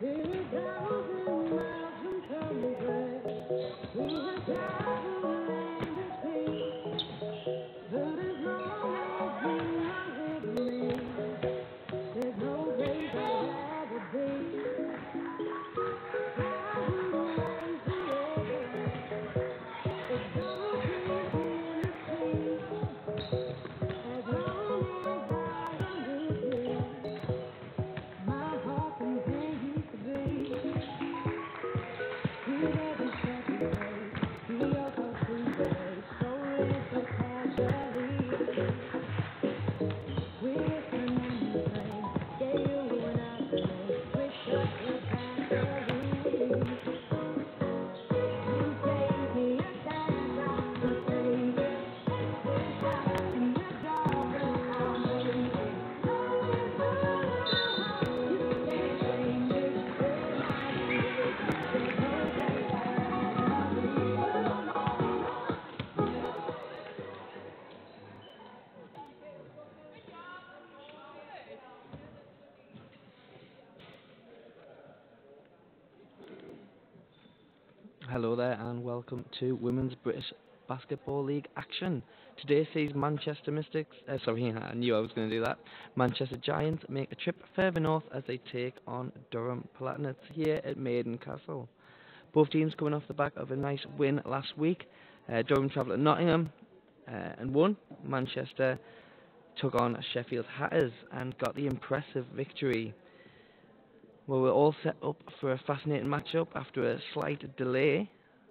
Hello there and welcome to Women's British Basketball League action. Today sees Manchester Mystics, I knew I was going to do that. Manchester Giants make a trip further north as they take on Durham Palatinates here at Maiden Castle. Both teams coming off the back of a nice win last week. Durham travelled to Nottingham and won. Manchester took on Sheffield Hatters and got the impressive victory. Well, we're all set up for a fascinating matchup after a slight delay,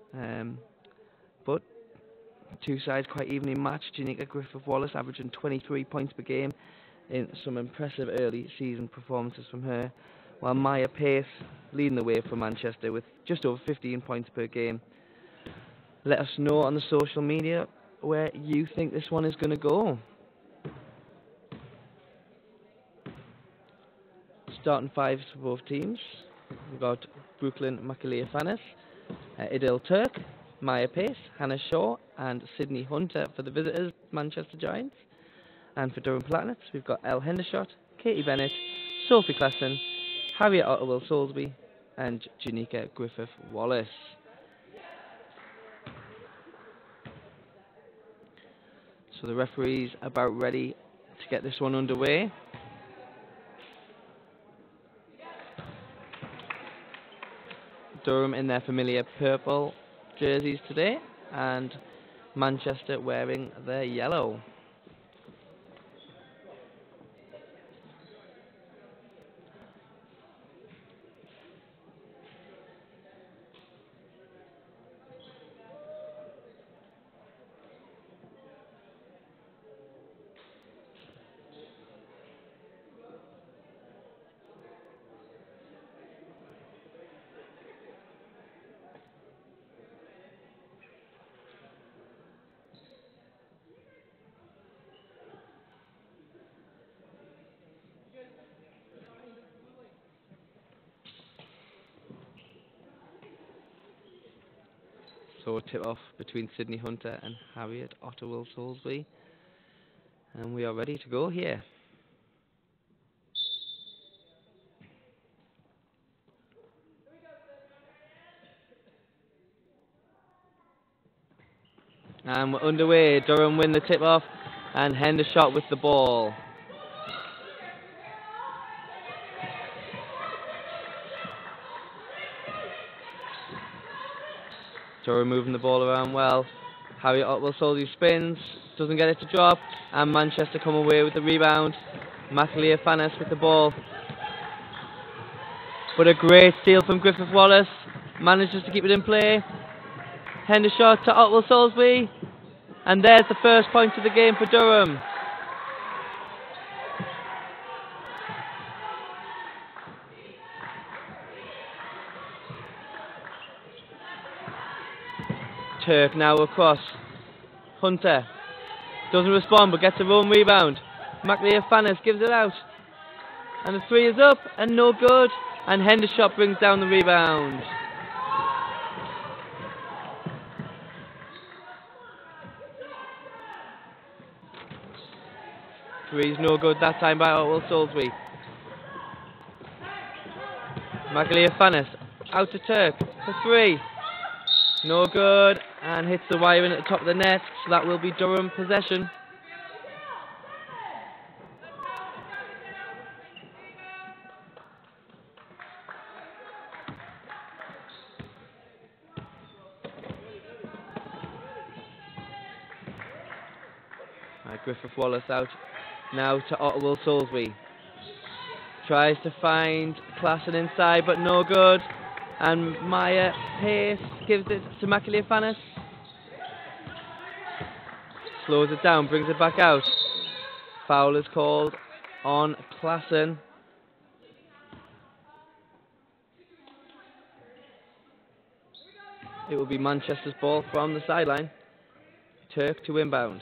but two sides quite evenly matched. Janika Griffith-Wallace averaging 23 points per game in some impressive early season performances from her, while Maya Pace leading the way for Manchester with just over 15 points per game. Let us know on the social media where you think this one is going to go. Starting fives for both teams. We've got Brooklyn Makalea-Fanis, Idil Turk, Maya Pace, Hannah Shaw and Sydney Hunter for the visitors, Manchester Giants. And for Durham Palatinates, we've got Elle Hendershot, Katie Bennett, Sophie Klassen, Harriet Otterwell-Soulsby and Janika Griffith-Wallace. So the referee's about ready to get this one underway. Durham in their familiar purple jerseys today, and Manchester wearing their yellow. So a tip-off between Sydney Hunter and Harriet Otterwell-Soulsby. And we are ready to go here. And we're underway. Durham win the tip-off and Hendershot with the ball. Durham moving the ball around well. Harriet Otterwell-Soulsby spins, doesn't get it to drop, and Manchester come away with the rebound. Makalea-Fanis with the ball. But a great steal from Griffith-Wallace. Manages to keep it in play. Hendershot to Otterwell-Soulsby. And there's the first point of the game for Durham. Turk now across. Hunter doesn't respond but gets a roam rebound. Makalea-Fanis gives it out. And the three is up and no good. And Hendershot brings down the rebound. Three's no good that time by Otterwell-Soulsby. Magliafanis out to Turk for 3. No good, and hits the wire in at the top of the net, so that will be Durham possession. Griffith Wallace out now to Ottawa Soulsby. Tries to find Klassen inside, but no good. And Maya Pace gives it to Magliafanis. Slows it down, brings it back out. Foul is called on Klassen. It will be Manchester's ball from the sideline. Turk to inbound.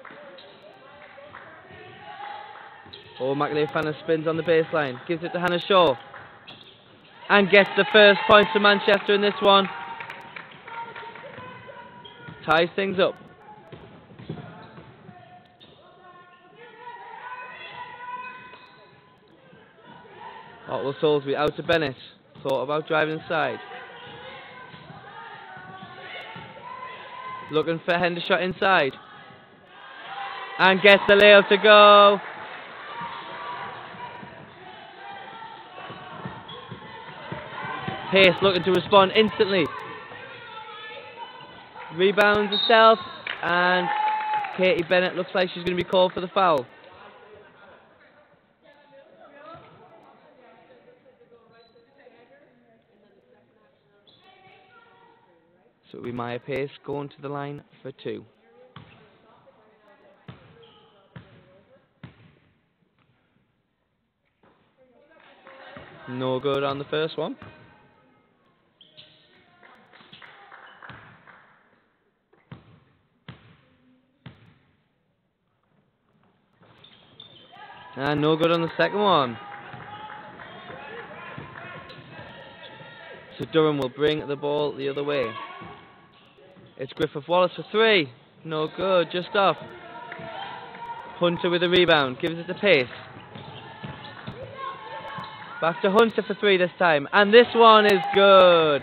Oh, Magliafanis spins on the baseline, gives it to Hannah Shaw, and gets the first point to Manchester in this one. Ties things up. Ottawa Soulsby out to Bennett, thought about driving inside. Looking for Hendershot inside, and gets the layup to go. Pace looking to respond instantly. Rebounds herself, and Katie Bennett looks like she's going to be called for the foul. So it'll be Maya Pace going to the line for 2. No good on the first one. And no good on the second one. So Durham will bring the ball the other way. It's Griffith Wallace for 3. No good, just off. Hunter with the rebound, gives it to Pace. Back to Hunter for 3 this time, and this one is good.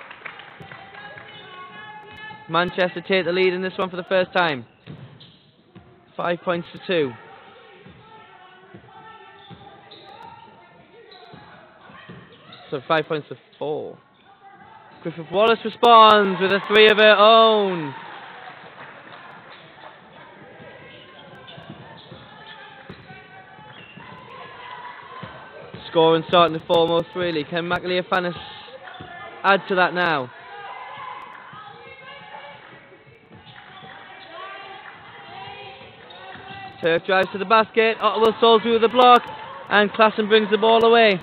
Manchester take the lead in this one for the first time. 5 points to 2. So 5 points to 4. Griffith Wallace responds with a 3 of her own. Scoring starting to foremost really. Can Magliafanis add to that now? Turk drives to the basket. Ottawa Soulsby with the block, and Klassen brings the ball away.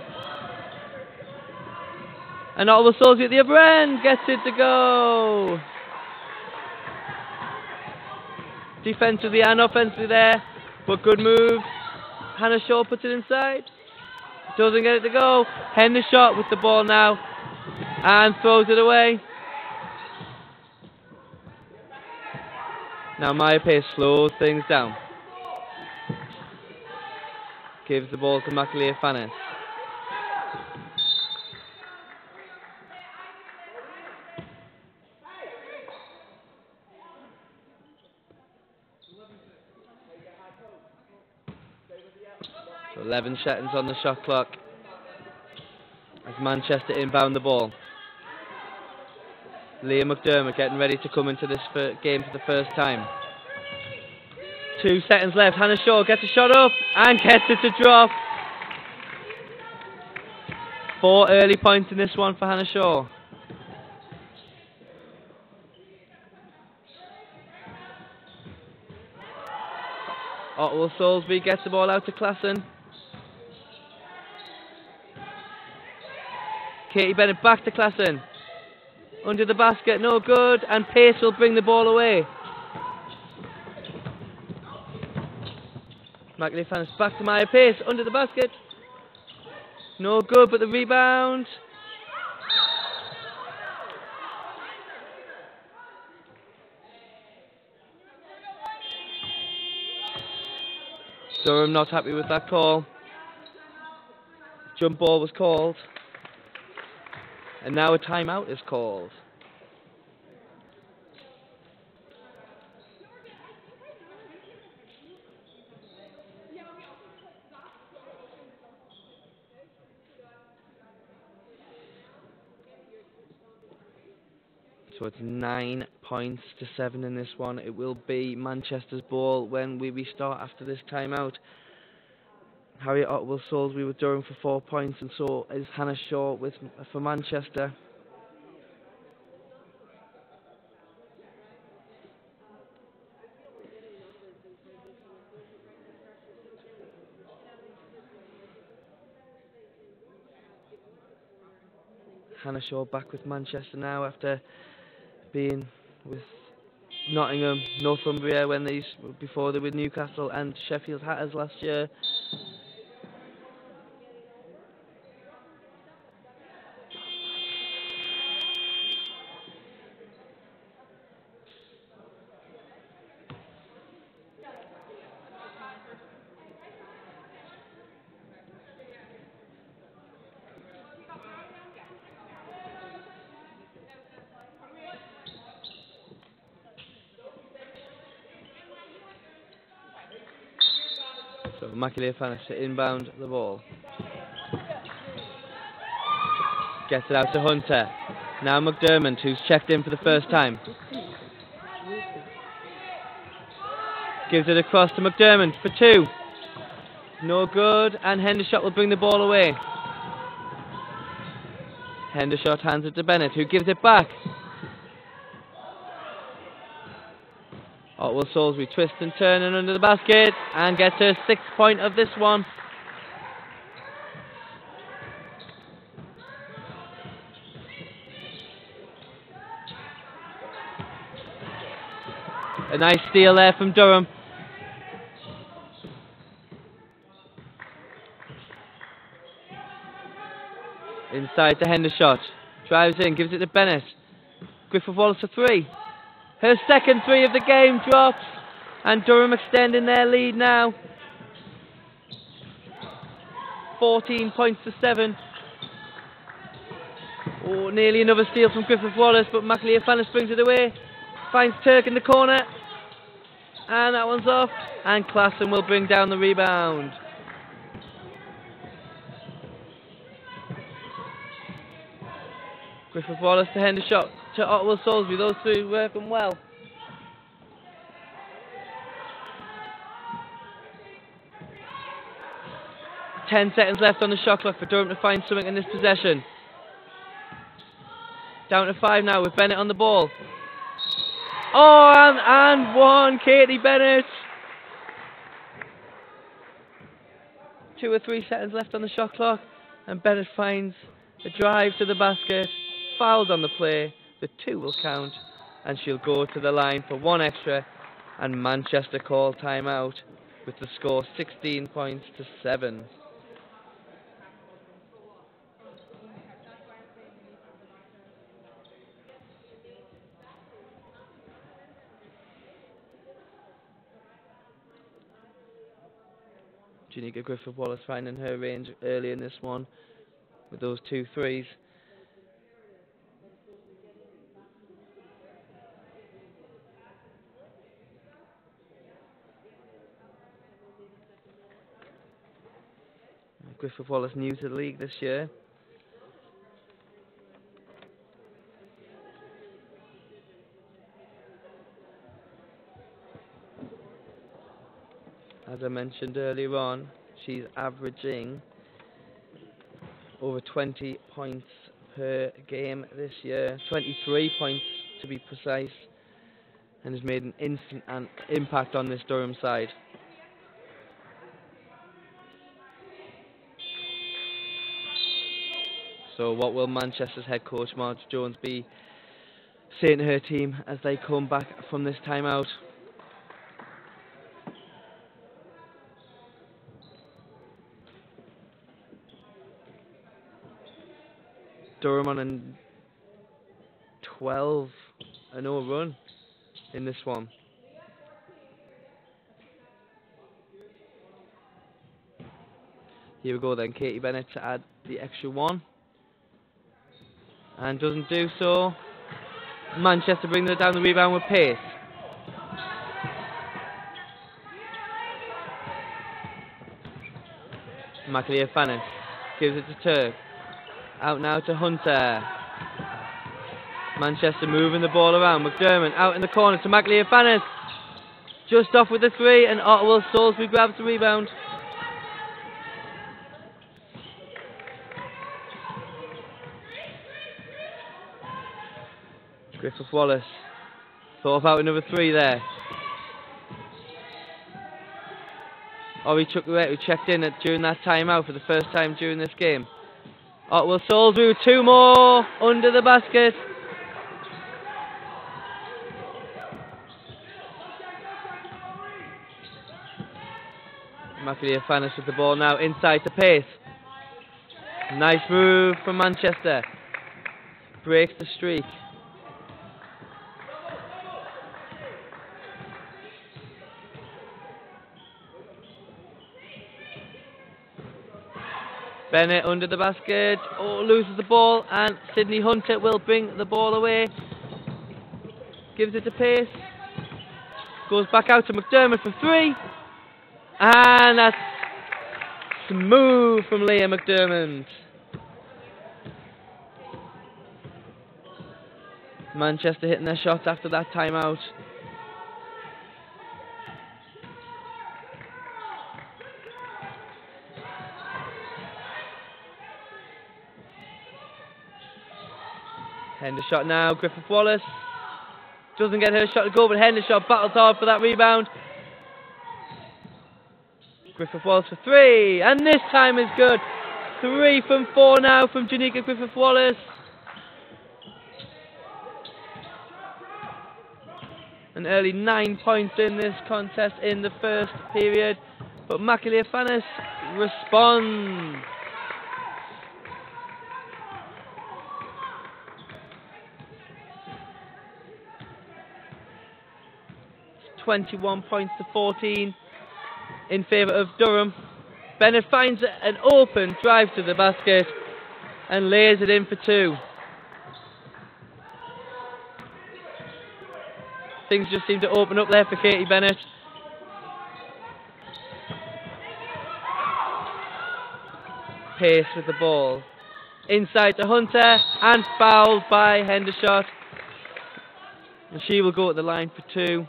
And Ottawa Soulsby at the other end gets it to go. Defensively and offensively there, but good move. Hannah Shaw puts it inside. Doesn't get it to go. Hendershot with the ball now, and throws it away. Now Maya Pace slows things down. Gives the ball to Magliafanis. So 11 seconds on the shot clock as Manchester inbound the ball. Leah McDermott getting ready to come into this game for the first time. 2 seconds left. Hannah Shaw gets a shot up and gets it to drop. 4 early points in this one for Hannah Shaw. Ottawa Soulsby gets the ball out to Klassen. Katie Bennett back to Klassen. Under the basket, no good, and Pace will bring the ball away. Magliafanis back to Maya Pace, under the basket. No good, but the rebound. Durham not happy with that call. Jump ball was called. And now a timeout is called. So it's 9 points to 7 in this one. It will be Manchester's ball when we restart after this timeout. Harriet Otwell Salisbury with Durham for 4 points, and so is Hannah Shaw for Manchester. Hannah Shaw back with Manchester now after being with Nottingham, Northumbria before they were Newcastle and Sheffield Hatters last year. So Immaculate Fanish to inbound the ball. Gets it out to Hunter. Now McDermott, who's checked in for the first time. Gives it across to McDermott for 2. No good, and Hendershot will bring the ball away. Hendershot hands it to Bennett, who gives it back. Otwell Salisbury twists and turning under the basket and gets her 6th point of this one. A nice steal there from Durham. Inside to Hendershot. Drives in, gives it to Bennett. Griffith Wallace for 3. Her second 3 of the game drops. And Durham extending their lead now. 14 points to 7. Oh, nearly another steal from Griffith Wallace, but McLeod brings it away. Finds Turk in the corner. And that one's off. And Klassen will bring down the rebound. Griffith Wallace to Hendershot to Otwell Salisbury. Those 2 working well. Ten seconds left on the shot clock for Durham to find something in this possession. Down to 5 now with Bennett on the ball. Oh, and 1, Katie Bennett. 2 or 3 seconds left on the shot clock, and Bennett finds a drive to the basket. Fouled on the play. The 2 will count, and she'll go to the line for 1 extra, and Manchester call timeout with the score 16 points to 7. Janika Griffith Wallace finding her range early in this one with those 2 threes. Griffith Wallace new to the league this year. As I mentioned earlier on, she's averaging over 20 points per game this year, 23 points to be precise, and has made an instant impact on this Durham side. So what will Manchester's head coach Marge Jones be saying to her team as they come back from this timeout? Durham on a 12-0 run in this one. Here we go then, Katie Bennett to add the extra 1. and doesn't do so. Manchester bring it down the rebound with pace. Macaulay-Fannis gives it to Turk. Out now to Hunter. Manchester moving the ball around. McDermott out in the corner to Macaulay-Fannis. Just off with the three, and Ottawa Salisbury grabs the rebound. Griffith Wallace thought about another three there. Ori Chukwuetu, who checked in during that timeout for the first time during this game. Ottawa Salisbury with two more under the basket. Macaulay-Fannis with the ball now inside to pace. Nice move from Manchester. Breaks the streak. Bennett under the basket. Oh, loses the ball, and Sydney Hunter will bring the ball away. Gives it to pace. Goes back out to McDermott for three. And that's smooth from Liam McDermott. Manchester hitting their shots after that timeout. Hendershot now, Griffith Wallace. Doesn't get her shot to go, but Hendershot battles hard for that rebound. Griffith Wallace for three, and this time is good. 3 from 4 now from Janika Griffith Wallace. An early 9 points in this contest in the first period, but Macaulay-Fannis responds. 21 points to 14 in favour of Durham. Bennett finds an open drive to the basket and lays it in for two. Things just seem to open up there for Katie Bennett. Pace with the ball. Inside to Hunter, and fouled by Hendershot. And she will go at the line for two.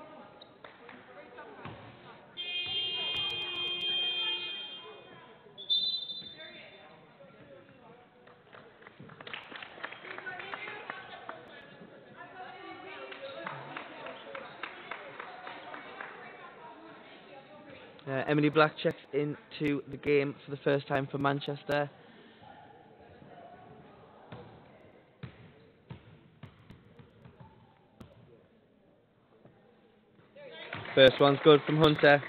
Emily Black checks into the game for the first time for Manchester. First one's good from Hunter.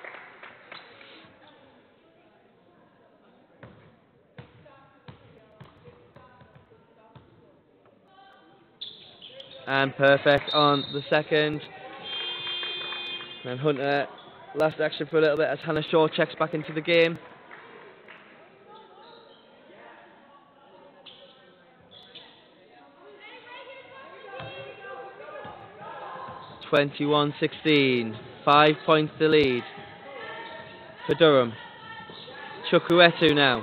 And perfect on the second. And Hunter, last action for a little bit as Hannah Shaw checks back into the game. (21-16), 5 points to lead for Durham. Chukwuetu now,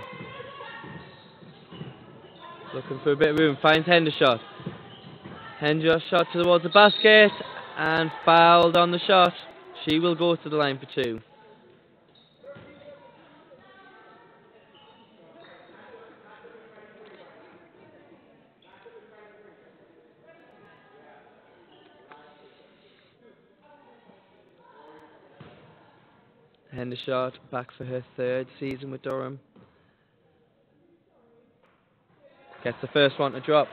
looking for a bit of room, finds Hendershot. Hendershot shot towards the basket and fouled on the shot. She will go to the line for two. Hendershot back for her third season with Durham. Gets the first one to drop.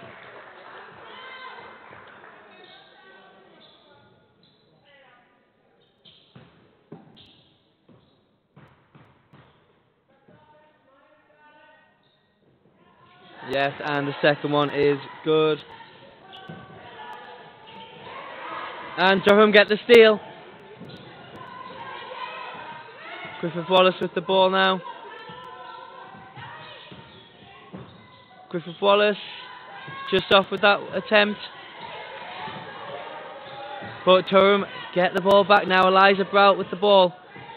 Yes, and the second one is good. And Durham get the steal. Griffith Wallace with the ball now. Griffith Wallace just off with that attempt. But Durham get the ball back now. Eliza Brout with the ball.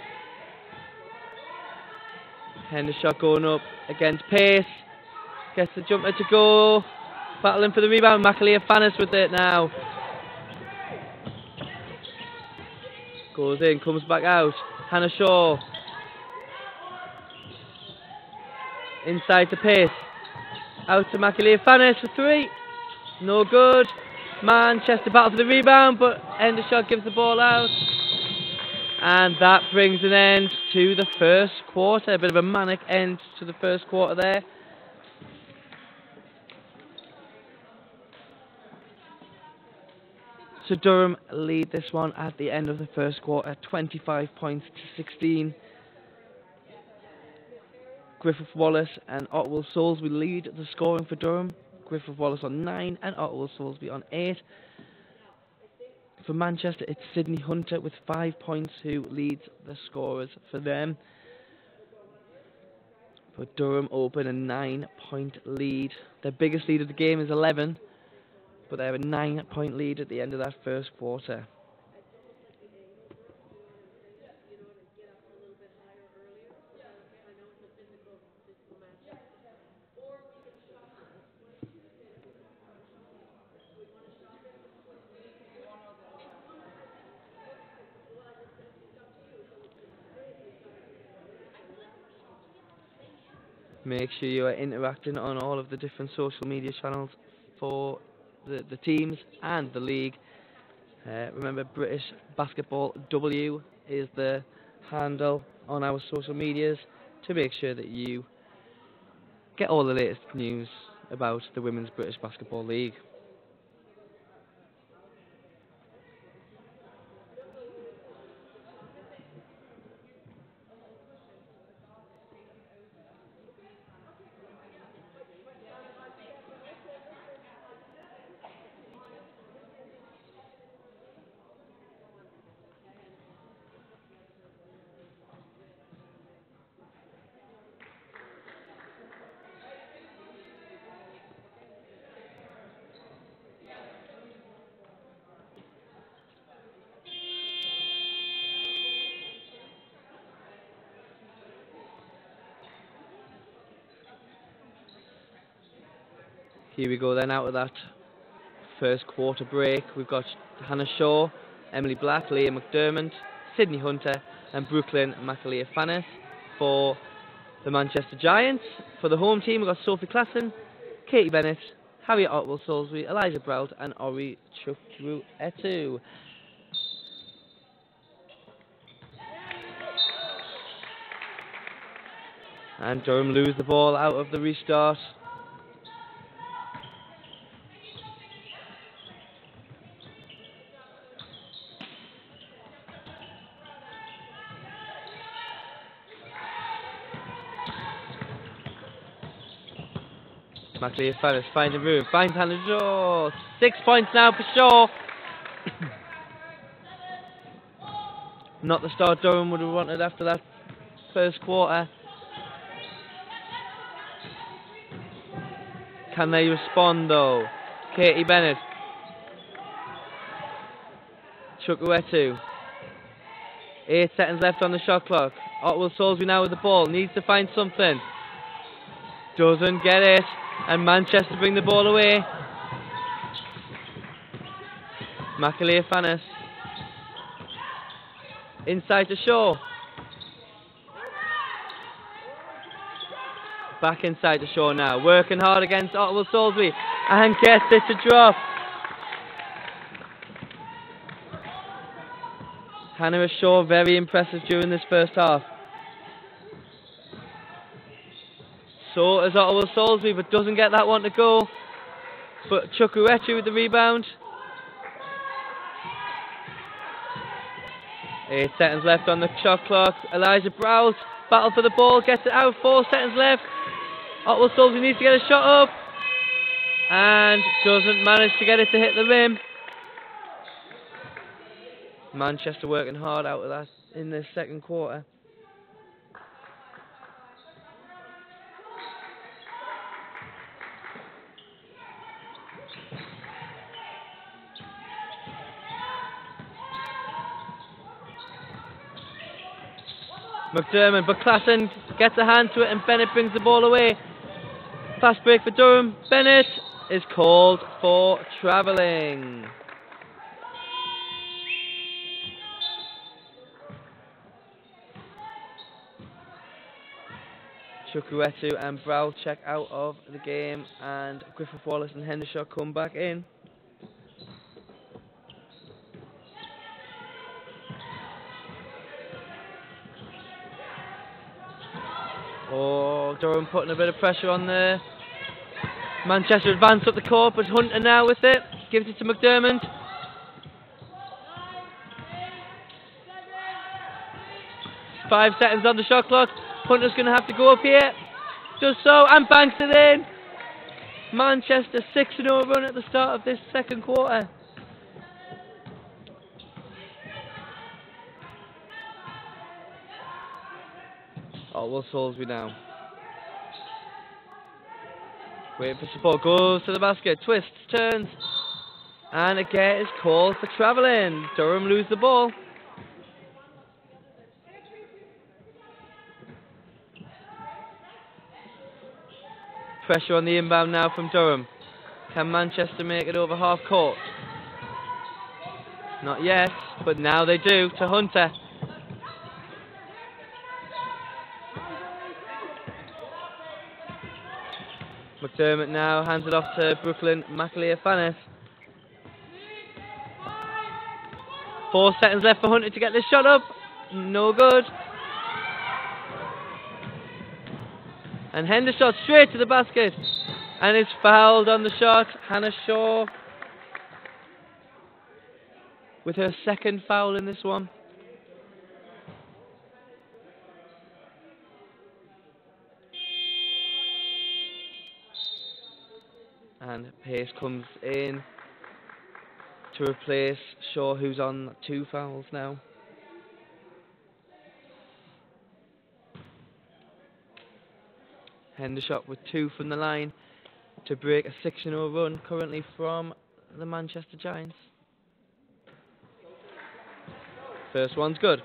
Hendershot going up against pace. Gets the jumper to go. Battling for the rebound. Macaulay Fannis with it now. Goes in, comes back out. Hannah Shaw. Inside to pace. Out to Macaulay Fannis for three. No good. Manchester battle for the rebound, but Hendershot gives the ball out. And that brings an end to the first quarter. A bit of a manic end to the first quarter there. So Durham lead this one at the end of the first quarter, 25 points to 16. Griffith Wallace and Otwell Soulsby lead the scoring for Durham. Griffith Wallace on 9 and Otwell Soulsby on 8. For Manchester, it's Sydney Hunter with 5 points who leads the scorers for them. But Durham open a 9-point lead. Their biggest lead of the game is 11, but they have a 9-point lead at the end of that first quarter. Make sure you are interacting on all of the different social media channels for the teams and the league. Remember, British Basketball W is the handle on our social medias to make sure that you get all the latest news about the Women's British Basketball League. Here we go then, out of that first quarter break. We've got Hannah Shaw, Emily Black, Leah McDermott, Sydney Hunter and Brooklyn Macaulay Fannis for the Manchester Giants. For the home team, we've got Sophie Klassen, Katie Bennett, Harriet Otwell Soulsby, Eliza Brout and Ori Chukwu-Etu. And Durham lose the ball out of the restart. Macaulay Fannis finding room, finds Hannah Shaw. 6 points now for Shaw. Not the start Durham would have wanted after that first quarter. Can they respond though? Katie Bennett. Chukwu-Etu. 8 seconds left on the shot clock. Otwell Soulsby now with the ball. Needs to find something. Doesn't get it. And Manchester bring the ball away. Macaulay Fannis. Inside to Shaw. Back inside to Shaw now. Working hard against Otwell Soulsby. And gets it to drop. Hannah Shaw very impressive during this first half. So is Otwell Soulsby, but doesn't get that one to go. But Chukwu-Etu with the rebound. 8 seconds left on the shot clock. Eliza Brout, battle for the ball, gets it out. 4 seconds left. Otwell Soulsby needs to get a shot up. And doesn't manage to get it to hit the rim. Manchester working hard out of that in the second quarter. McDermott, but Klassen gets a hand to it and Bennett brings the ball away. Fast break for Durham. Bennett is called for travelling. Chukwuetu and Brow check out of the game, and Griffith Wallace and Hendershot come back in. Oh, Durham putting a bit of pressure on there. Manchester advance up the court, but Hunter now with it. Gives it to McDermott. Five seconds on the shot clock. Hunter's going to have to go up here. Does so, and banks it in. Manchester 6-0 run at the start of this second quarter. Oh, Will Salisbury now. Waiting for support, goes to the basket, twists, turns, and again is called for travelling. Durham lose the ball. Pressure on the inbound now from Durham. Can Manchester make it over half court? Not yet, but now they do to Hunter. McDermott now hands it off to Brooklyn McAleer-Fanis. 4 seconds left for Hunter to get this shot up. No good. And Hendershot straight to the basket. And is fouled on the shot. Hannah Shaw with her second foul in this one. And Pace comes in to replace Shaw, who's on 2 fouls now. Hendershot with 2 from the line to break a 6-0 run currently from the Manchester Giants. First one's good.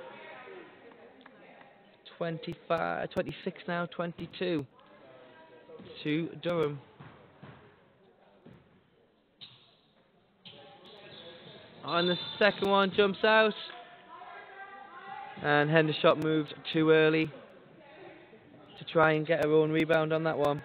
26 now, 22 to Durham. On the second one, jumps out, and Hendershot moved too early to try and get her own rebound on that one.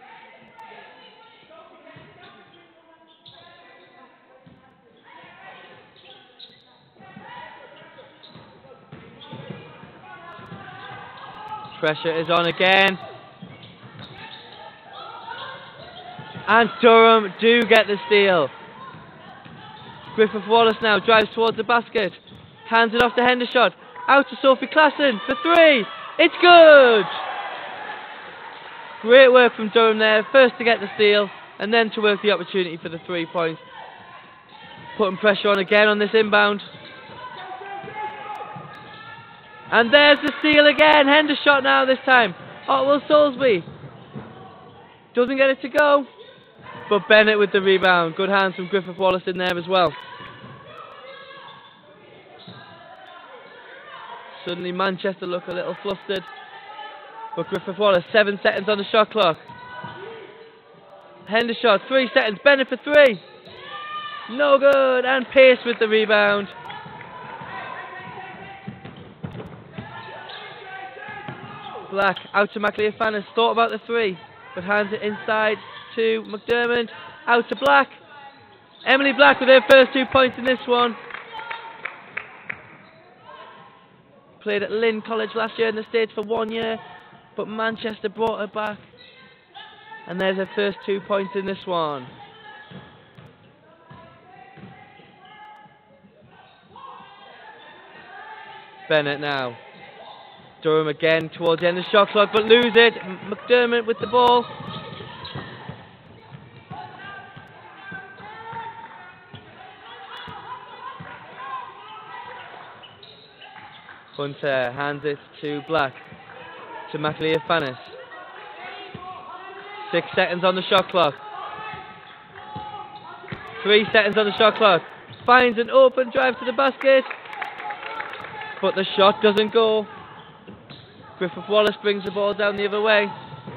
Pressure is on again, and Durham do get the steal. Griffith Wallace now drives towards the basket, hands it off to Hendershot, out to Sophie Klassen for 3. It's good! Great work from Durham there, first to get the steal and then to work the opportunity for the 3 points. Putting pressure on again on this inbound. And there's the steal again, Hendershot now this time. Oh, Will Salisbury doesn't get it to go, but Bennett with the rebound. Good hands from Griffith Wallace in there as well. Suddenly Manchester look a little flustered, but Griffith Wallace, 7 seconds on the shot clock. Hendershot, 3 seconds, Bennett for 3. No good, and Pace with the rebound. Black out to McAleer-Fanis, thought about the 3, but hands it inside to McDermott, out to Black. Emily Black with her first 2 points in this one. Played at Lynn College last year in the States for 1 year, but Manchester brought her back. And there's her first 2 points in this one. Bennett now. Durham again towards the end of the shot clock, but lose it. McDermott with the ball. Hunter hands it to Black, to McAleer-Fanis. 6 seconds on the shot clock. 3 seconds on the shot clock. Finds an open drive to the basket, but the shot doesn't go. Griffith Wallace brings the ball down the other way.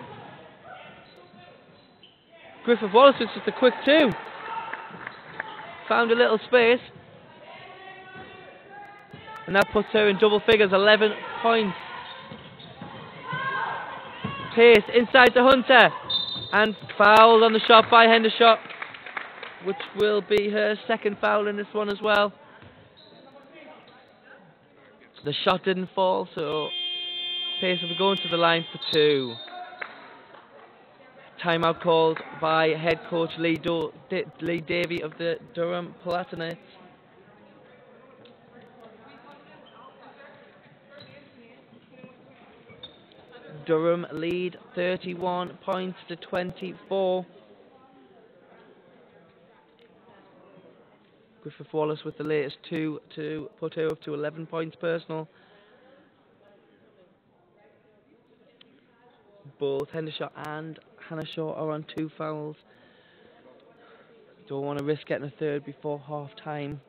Griffith Wallace with just a quick 2. Found a little space. And that puts her in double figures, 11 points. Pace inside to Hunter. And fouled on the shot by Hendershot, which will be her second foul in this one as well. The shot didn't fall, so Pace will be going to the line for 2. Timeout called by head coach Lee Davey of the Durham Palatinates. Durham lead 31 points to 24. Griffith Wallace with the latest 2 to put her up to 11 points personal. Both Hendershot and Hannah Shaw are on 2 fouls. Don't want to risk getting a third before half time.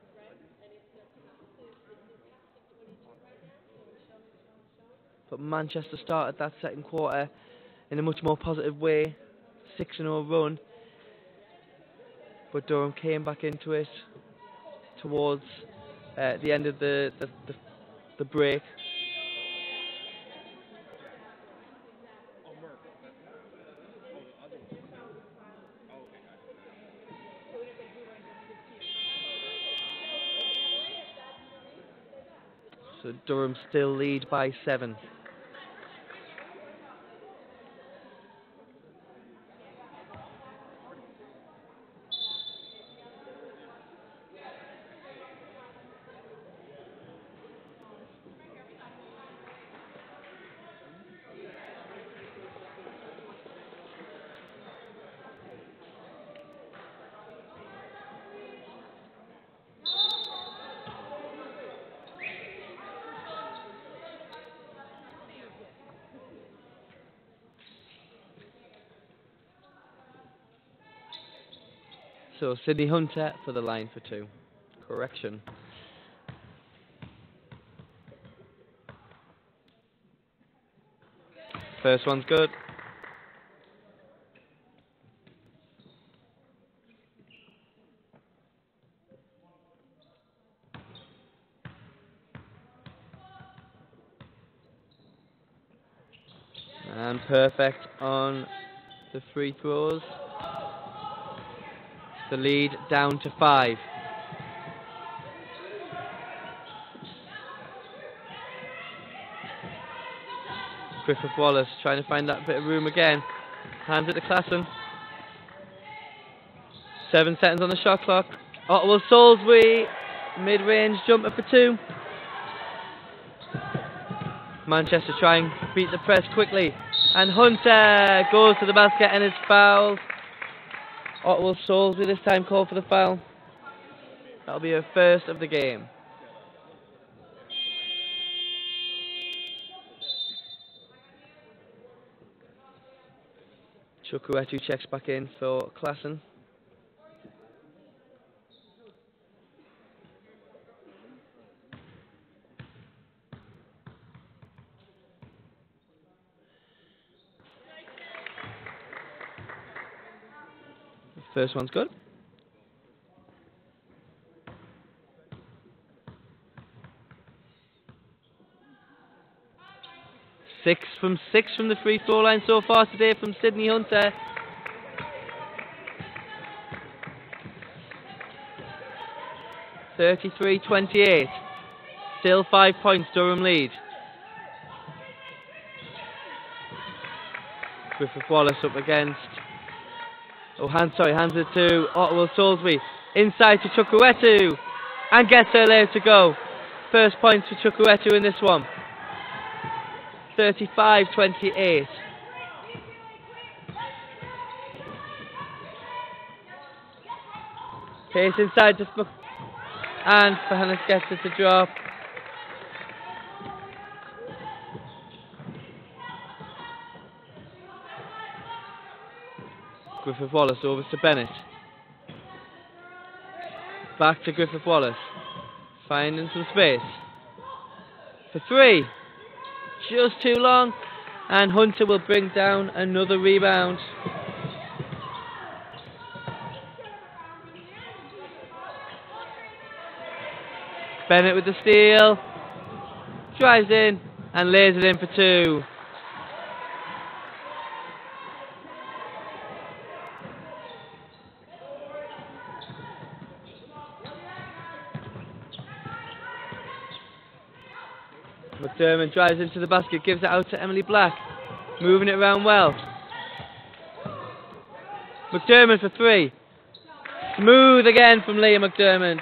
But Manchester started that second quarter in a much more positive way, 6-0 run. But Durham came back into it towards the end of the break. So Durham still lead by 7. So Sydney Hunter for the line for 2. Correction. First one's good. And perfect on the free throws. The lead down to 5. Griffith Wallace trying to find that bit of room again. Hands it to Klassen. 7 seconds on the shot clock. Ottawa Salisbury, mid-range jumper for 2. Manchester trying to beat the press quickly. And Hunter goes to the basket and is fouled. Ottawa Salisbury this time called for the foul. That'll be her first of the game. Chukwuetu checks back in for Klassen. First one's good. Six from the free throw line so far today from Sydney Hunter. (33-28). Still 5 points, Durham lead. Griffith Wallace up against. Hands it to Ottawa Salisbury. Inside to Chukwuetu. And gets her there to go. First points for Chukwuetu in this one. 35-28. Pace inside to and Fahanas gets it to drop. Griffith Wallace over to Bennett. Back to Griffith Wallace. Finding some space. For 3. just too long, and Hunter will bring down another rebound. Bennett with the steal, drives in and lays it in for two. McDermott drives into the basket, gives it out to Emily Black, moving it around well. McDermott for three. Smooth again from Leah McDermott.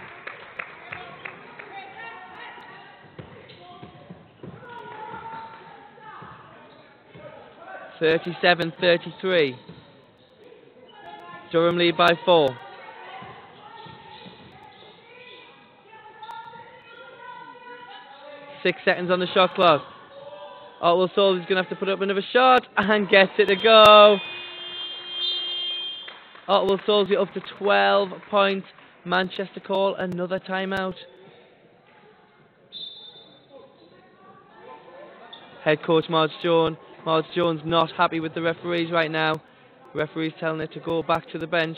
(37-33). Durham lead by 4. Six seconds on the shot clock. Otwell Souls is going to have to put up another shot and gets it to go. Otwell Souls up to 12 points. Manchester call another timeout. Head coach Marge Jones. Marge Jones not happy with the referees right now. Referees telling her to go back to the bench.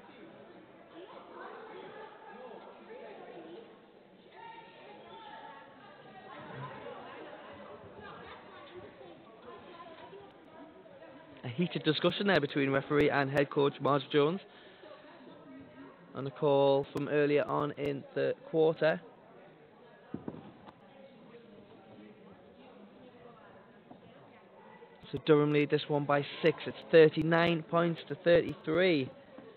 A heated discussion there between referee and head coach Marge Jones on a call from earlier on in the quarter. So Durham lead this one by 6. It's 39 points to 33.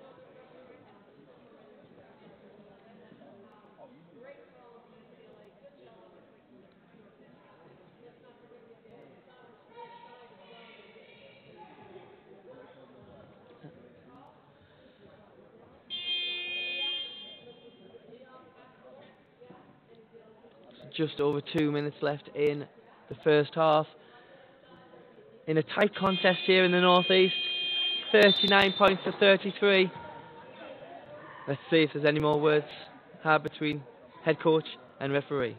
Just over 2 minutes left in the first half. In a tight contest here in the northeast, 39 points to 33. Let's see if there's any more words had between head coach and referee.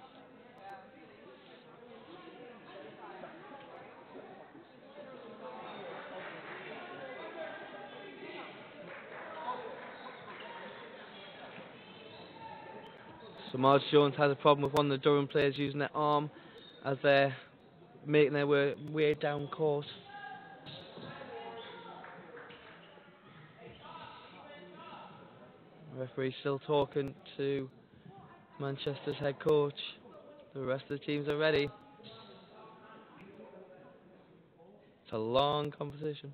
So Marge Jones has a problem with one of the Durham players using their arm as they're making their way down court. The referee still talking to Manchester's head coach. The rest of the teams are ready. It's a long conversation.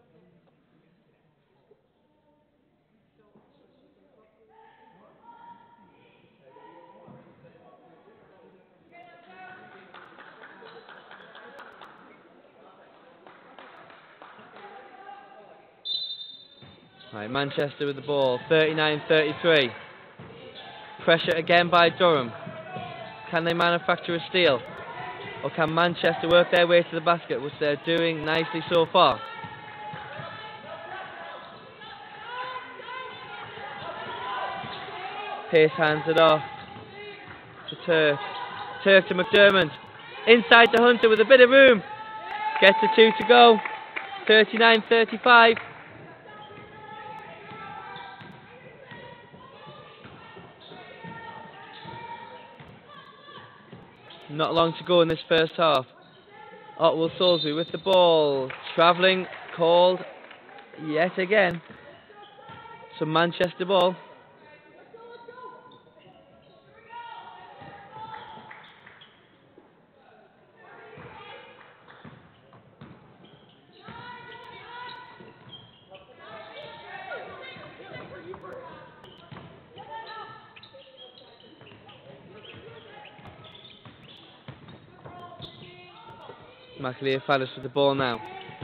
Right, Manchester with the ball, 39-33. Pressure again by Durham. Can they manufacture a steal? Or can Manchester work their way to the basket, which they're doing nicely so far? Pace hands it off to Turk. Turk to McDermott. Inside to Hunter with a bit of room. Gets a 2 to go. 39-35. Not long to go in this first half. Otwell Salisbury with the ball. Travelling called yet again. So Manchester ball. McAleer Fallis with the ball now.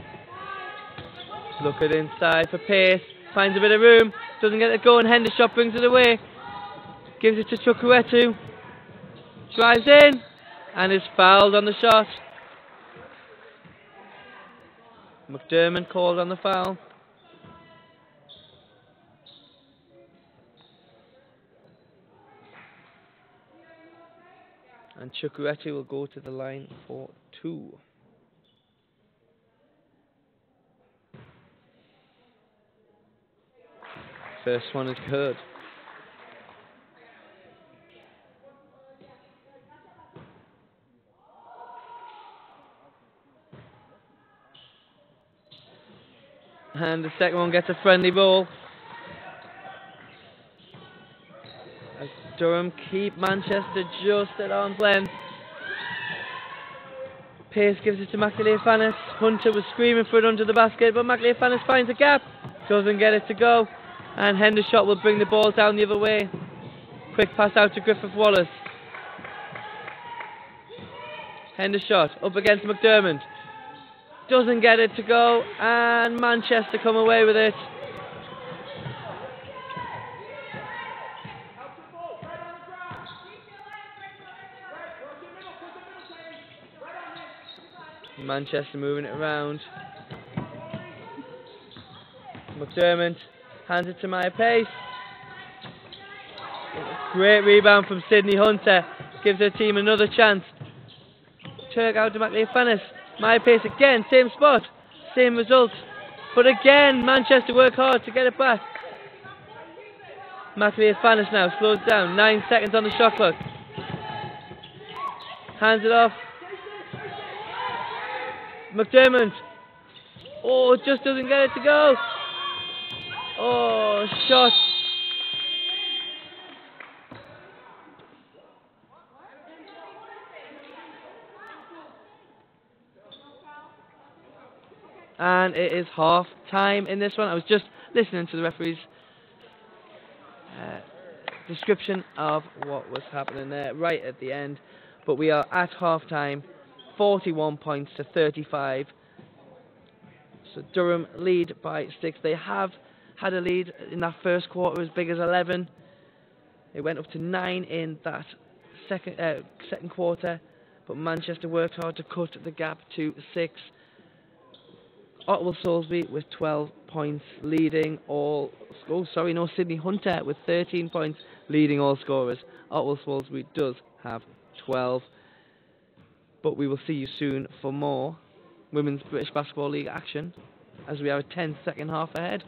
Look at inside for pace. Finds a bit of room. Doesn't get it going. Hendershot brings it away. Gives it to Chukwuetu. Drives in. And is fouled on the shot. McDermott called on the foul. And Chukwuetti will go to the line for 2. First one is good. And the second one gets a friendly ball. As Durham keep Manchester just at arm's length. Pace gives it to McAleer-Fannis. Hunter was screaming for it under the basket, but McAleer-Fannis finds a gap. Doesn't get it to go. And Hendershot will bring the ball down the other way. Quick pass out to Griffith-Wallace. Hendershot up against McDermott. Doesn't get it to go, and Manchester come away with it. Manchester moving it around. McDermott hands it to Maya Pace. Great rebound from Sydney Hunter. Gives her team another chance. Turk out to McAleer-Fannis. Maya Pace again, same spot, same result. But again, Manchester work hard to get it back. McAleer-Fannis now slows down. 9 seconds on the shot clock. Hands it off. McDermott. Oh, just doesn't get it to go. Oh, shot. And it is half time in this one. I was just listening to the referee's description of what was happening there right at the end. But we are at half time, 41 points to 35. So Durham lead by 6. They have had a lead in that first quarter as big as 11. It went up to 9 in that second quarter. But Manchester worked hard to cut the gap to 6. Ottawa Salisbury with 12 points leading all... Oh, sorry, no, Sydney Hunter with 13 points leading all scorers. Ottawa Salisbury does have 12. But we will see you soon for more Women's British Basketball League action as we have a 10-second half ahead.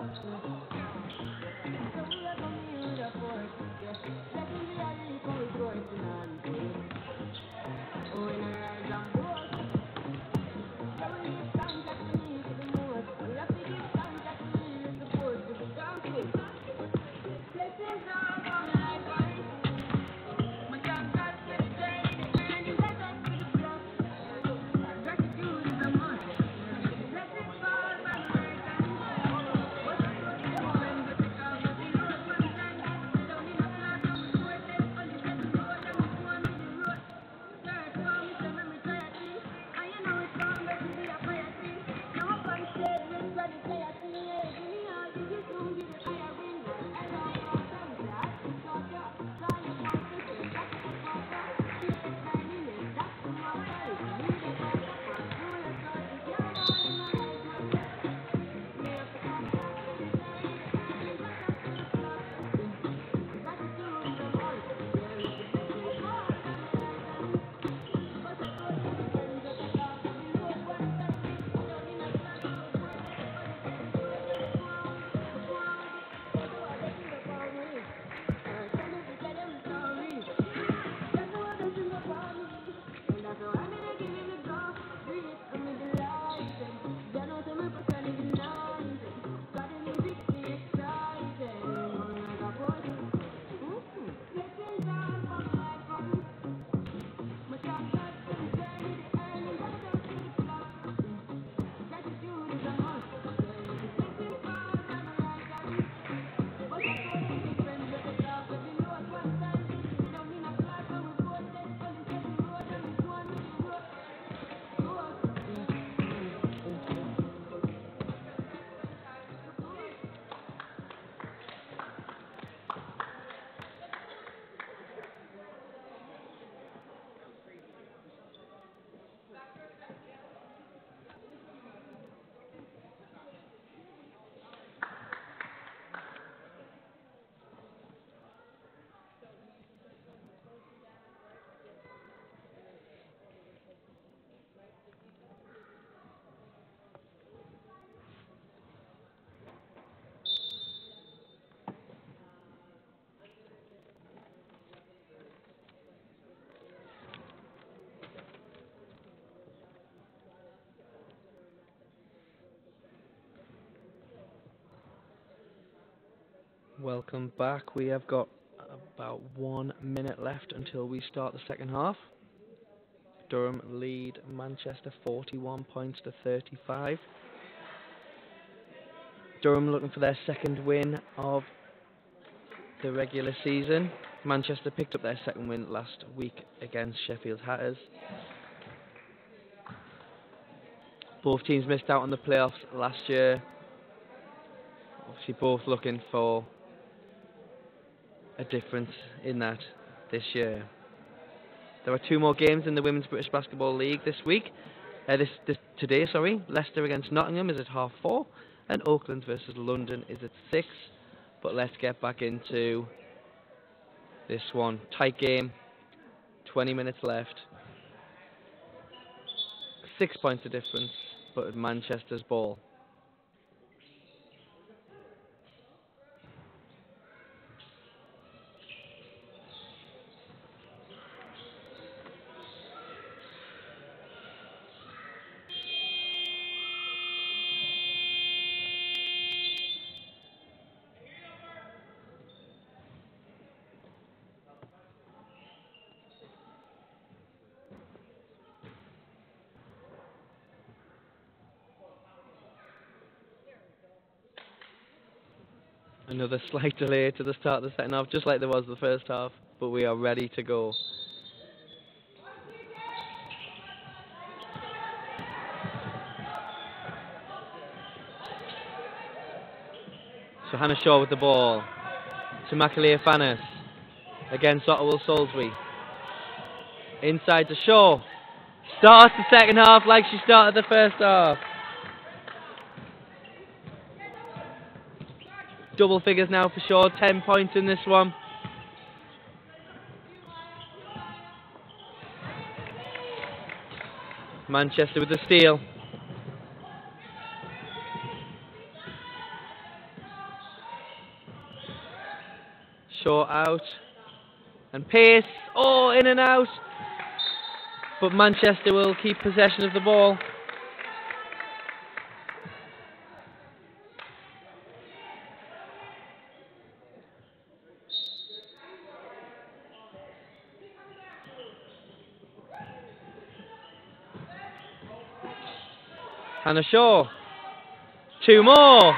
Welcome back. We have got about 1 minute left until we start the second half. Durham lead Manchester 41 points to 35. Durham looking for their second win of the regular season. Manchester picked up their second win last week against Sheffield Hatters. Both teams missed out on the playoffs last year. Obviously both looking for a difference in that this year. There are 2 more games in the Women's British Basketball League this week. Today, Leicester against Nottingham is at 4:30, and Oakland versus London is at 6. But let's get back into this one. Tight game, 20 minutes left. 6 points of difference, but Manchester's ball. Another slight delay to the start of the second half, just like there was the first half, but we are ready to go. So Hannah Shaw with the ball to Macaulay Fanis against Ottawa Salisbury. Inside to Shaw. Starts the second half like she started the first half. Double figures now for Shaw, 10 points in this one. Manchester with the steal. Short out. And pace. Oh, in and out. But Manchester will keep possession of the ball. Hannah Shaw. 2 more.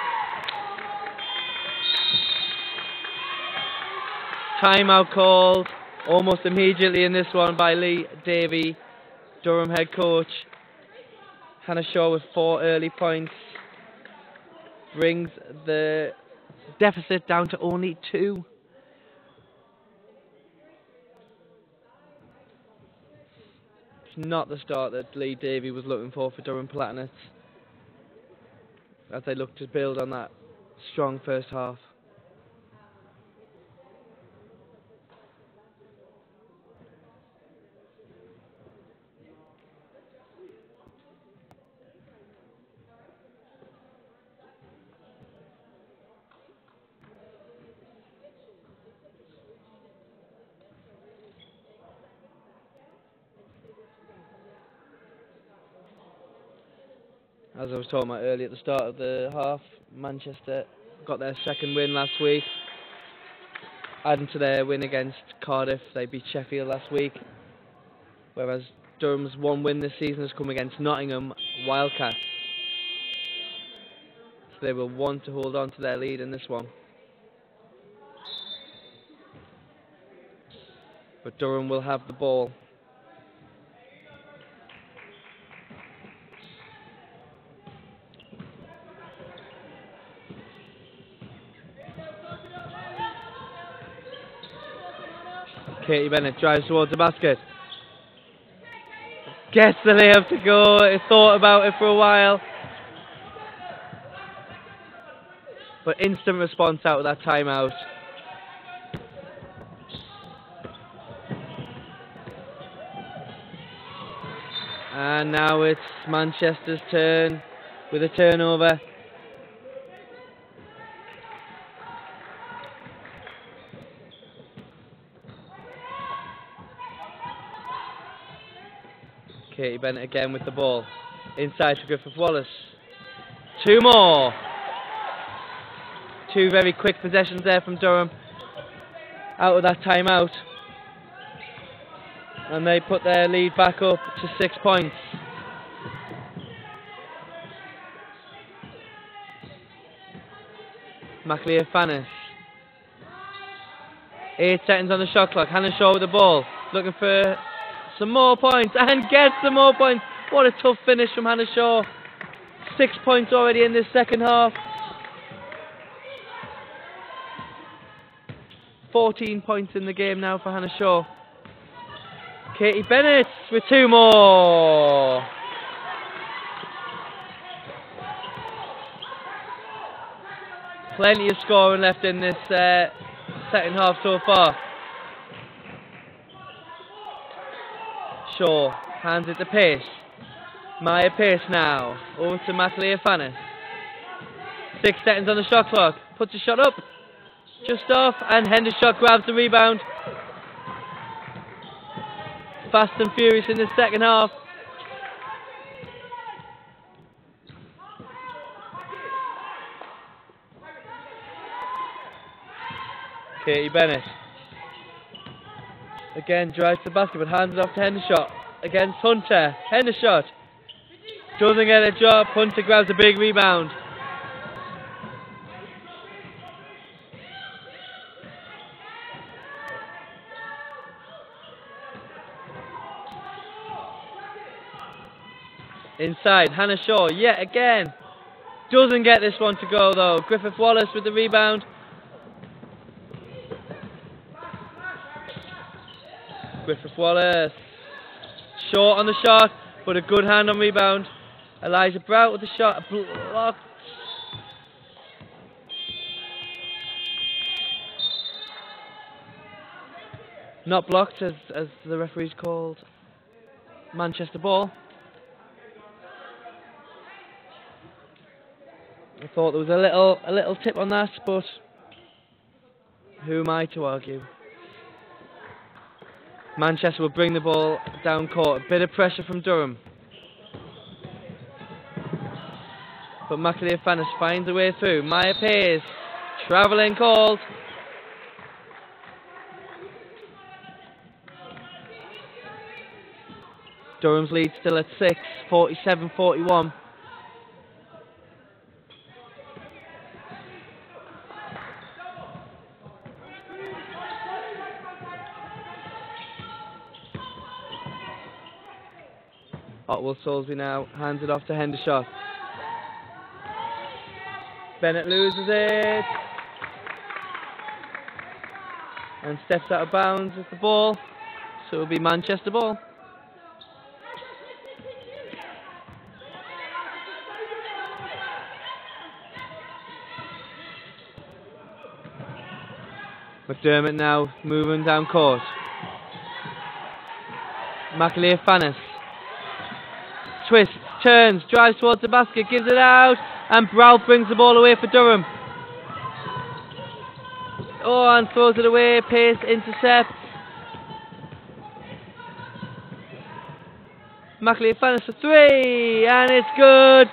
Timeout called almost immediately in this one by Lee Davey, Durham head coach. Hannah Shaw with 4 early points brings the deficit down to only 2. It's not the start that Lee Davey was looking for Durham Palatinates, as they look to build on that strong first half. As I was talking about earlier at the start of the half, Manchester got their 2nd win last week. Adding to their win against Cardiff, they beat Sheffield last week. Whereas Durham's 1 win this season has come against Nottingham Wildcats. So they will want to hold on to their lead in this one. But Durham will have the ball. Katie Bennett drives towards the basket. Gets the layup to go. He thought about it for a while. But instant response out of that timeout. And now it's Manchester's turn with a turnover. Katie Bennett again with the ball. Inside to Griffith Wallace. 2 more. 2 very quick possessions there from Durham. Out of that timeout. And they put their lead back up to 6 points. McLeod Fannis. 8 seconds on the shot clock. Hannah Shaw with the ball. Looking for some more points. And gets some more points. What a tough finish from Hannah Shaw. 6 points already in this second half. 14 points in the game now for Hannah Shaw. Katie Bennett with 2 more. Plenty of scoring left in this second half so far. Shaw hands it to Pace. Maya Pace now. Over to McLeod Fannis. 6 seconds on the shot clock. Puts a shot up. Just off. And Hendershot grabs the rebound. Fast and furious in the second half. Katie Bennett. Again drives to the basket but hands it off to Hendershot. Against Hunter. Hendershot. Doesn't get a drop. Hunter grabs a big rebound. Inside, Hannah Shaw yet again. Doesn't get this one to go though. Griffith Wallace with the rebound. Griffith Wallace. Short on the shot, but a good hand on rebound. Elijah Brout with the shot. Blocked. Not blocked as the referees called Manchester ball. I thought there was a little tip on that, but Who am I to argue? Manchester will bring the ball down court. A bit of pressure from Durham. But Fanis finds a way through. Maya Pays. Travelling called. Durham's lead still at 6. 47-41. Otwell Salisbury now hands it off to Hendershot. Bennett loses it and steps out of bounds with the ball, so it'll be Manchester ball. McDermott now moving down court. Fanis twists, turns, drives towards the basket, gives it out, and Brout brings the ball away for Durham. Oh, and throws it away. Pace intercepts. Fanis for 3, and it's good.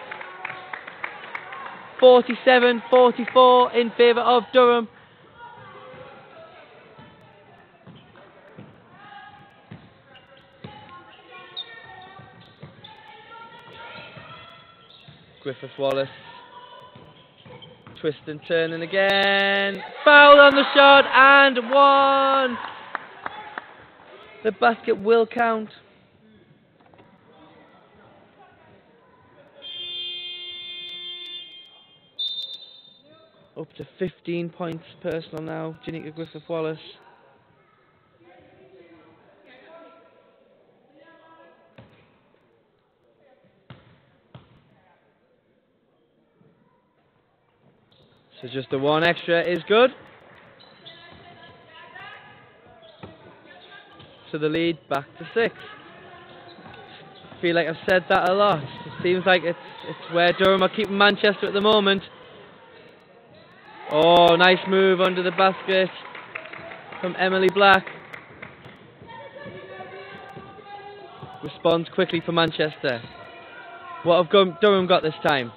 47-44 in favour of Durham. Griffith Wallace twisting, turning again. Foul on the shot and 1. The basket will count. Up to 15 points personal now. Janika Griffith Wallace. So just the 1 extra is good. So the lead back to 6. I feel like I've said that a lot. It seems like it's where Durham are keeping Manchester at the moment. Oh, nice move under the basket from Emily Black. Responds quickly for Manchester. What have Durham got this time?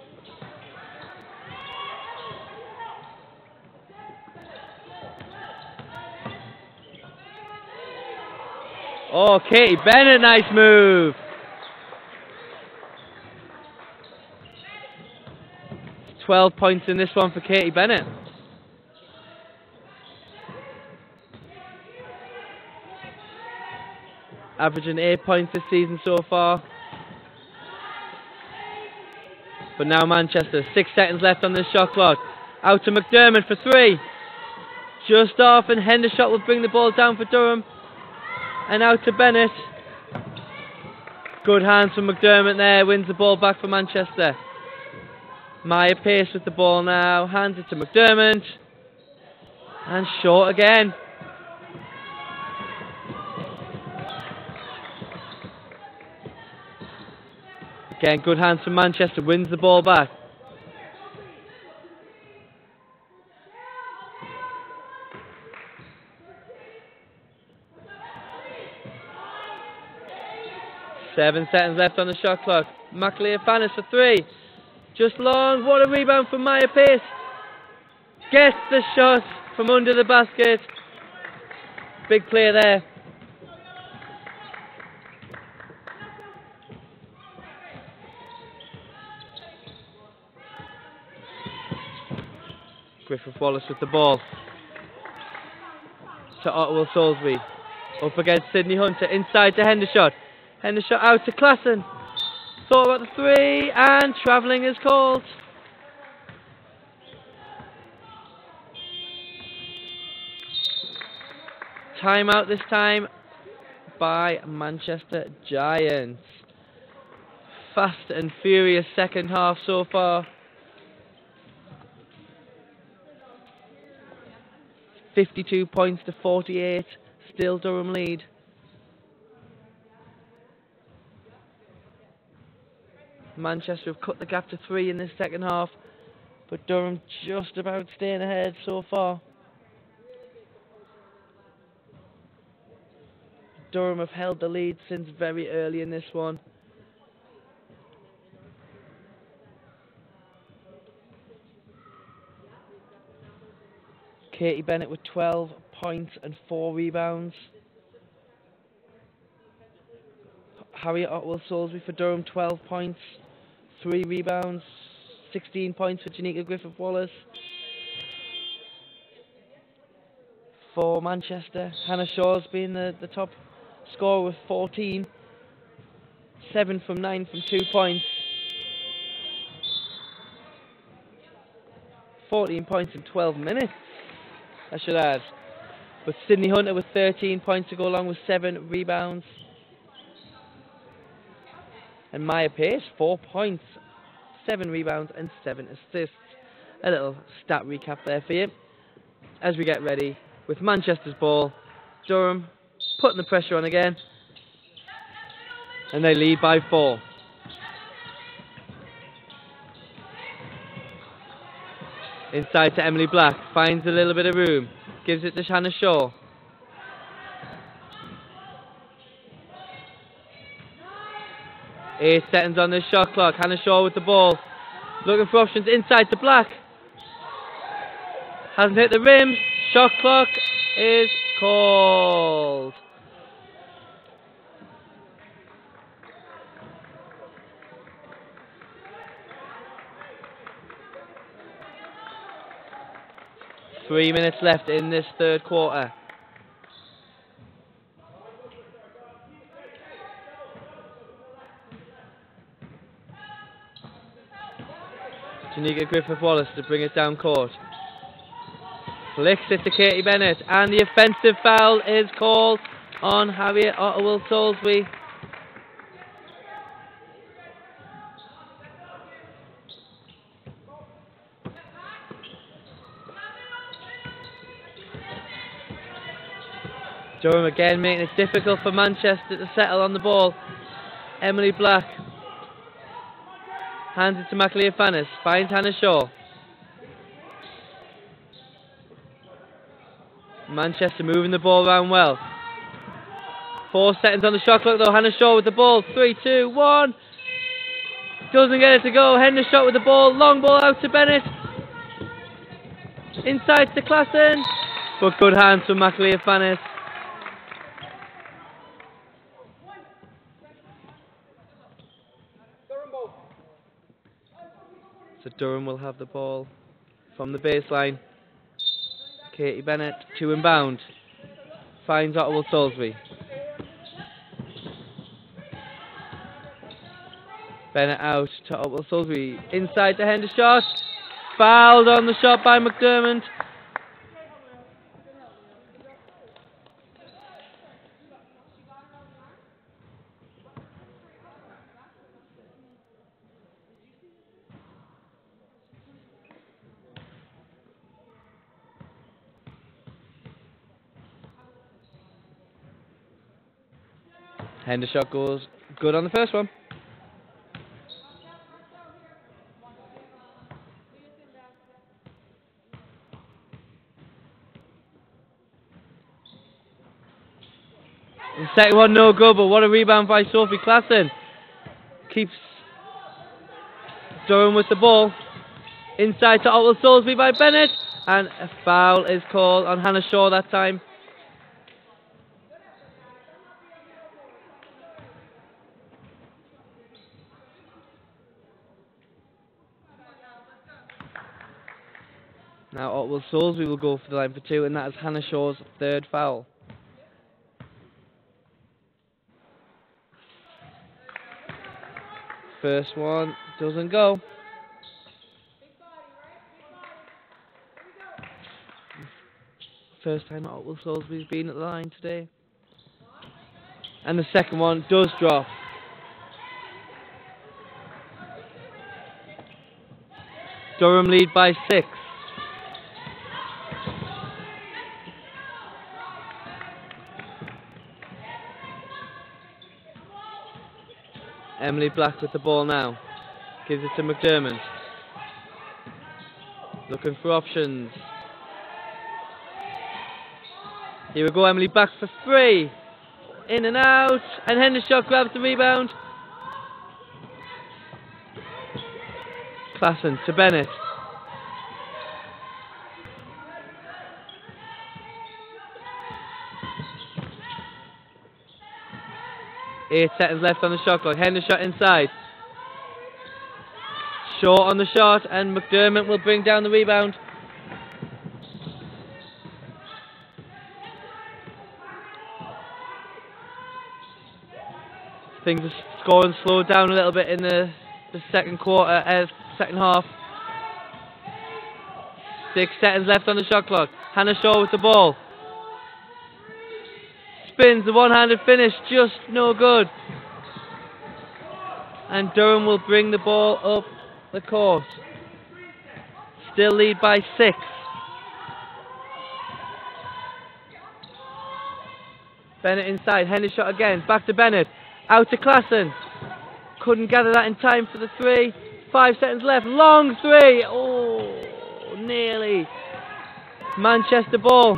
Oh, Katie Bennett, nice move. 12 points in this one for Katie Bennett. Averaging 8 points this season so far. But now Manchester, 6 seconds left on this shot clock. Out to McDermott for 3. Just off, and Hendershot will bring the ball down for Durham. And out to Bennett. Good hands from McDermott there. Wins the ball back for Manchester. Maya Pace with the ball now. Hands it to McDermott. And short again. Again, good hands from Manchester. Wins the ball back. Seven seconds left on the shot clock. Fanis for 3. Just long. What a rebound from Maya Pace. Gets the shot from under the basket. Big play there. Griffith Wallace with the ball. To Otwell Salisbury. Up against Sydney Hunter. Inside to Hendershot. Hendershot out to Klassen. Thought about the 3, and travelling is called. Timeout this time by Manchester Giants. Fast and furious second half so far. 52 points to 48. Still Durham lead. Manchester have cut the gap to 3 in this second half, but Durham just about staying ahead so far. Durham have held the lead since very early in this one. Katie Bennett with 12 points and 4 rebounds. Harriet Otwell-Salisbury for Durham, 12 points, 3 rebounds, 16 points for Janika Griffith-Wallace. For Manchester, Hannah Shaw's been the top scorer with 14. 7 from 9 from 2 points. 14 points in 12 minutes, I should add. But Sydney Hunter with 13 points to go along with 7 rebounds. And Maya Pace, 4 points, 7 rebounds and 7 assists. A little stat recap there for you. As we get ready with Manchester's ball, Durham putting the pressure on again. And they lead by 4. Inside to Emily Black, finds a little bit of room, gives it to Hannah Shaw. Eight seconds on the shot clock. Hannah Shaw with the ball, looking for options inside to Black. Hasn't hit the rim. Shot clock is called. Three minutes left in this third quarter. Janika Griffith-Wallace to bring it down court. Flicks it to Katie Bennett, and the offensive foul is called on Harriet Otwell-Salisbury. Durham again making it difficult for Manchester to settle on the ball. Emily Black hands it to McAleer Fannis, finds Hannah Shaw. Manchester moving the ball around well. 4 seconds on the shot clock though. Hannah Shaw with the ball. 3, 2, 1. Doesn't get it to go. Hendershot with the ball. Long ball out to Bennett. Inside to Klassen. But good hands from McAleer Fannis. So Durham will have the ball from the baseline. Katie Bennett to inbound. Finds Otwell-Salisbury. Bennett out to Otwell-Salisbury. Inside to Hendershot. Fouled on the shot by McDermott. Hendershot goes good on the first one. The second one no good, but what a rebound by Sophie Klassen. Keeps Durham with the ball. Inside to Otwell-Salisbury by Bennett. And a foul is called on Hannah Shaw that time. Now Otwell-Salisbury will go for the line for 2, and that is Hannah Shaw's third foul. First one doesn't go. First time Otwell-Salisbury's been at the line today. And the second one does drop. Durham lead by 6. Emily Black with the ball now. Gives it to McDermott. Looking for options. Here we go, Emily Black for 3. in and out, and Hendershot grabs the rebound. Klassen to Bennett. Eight seconds left on the shot clock. Hendershot inside. Short on the shot, and McDermott will bring down the rebound. Things are scoring slowed down a little bit in the second quarter, second half. 6 seconds left on the shot clock. Hannah Shaw with the ball. Spins, the one-handed finish, just no good. And Durham will bring the ball up the court. Still lead by 6. Bennett inside, Hendershot again, back to Bennett. Out to Klassen. Couldn't gather that in time for the 3. 5 seconds left. Long 3. Oh, nearly. Manchester ball.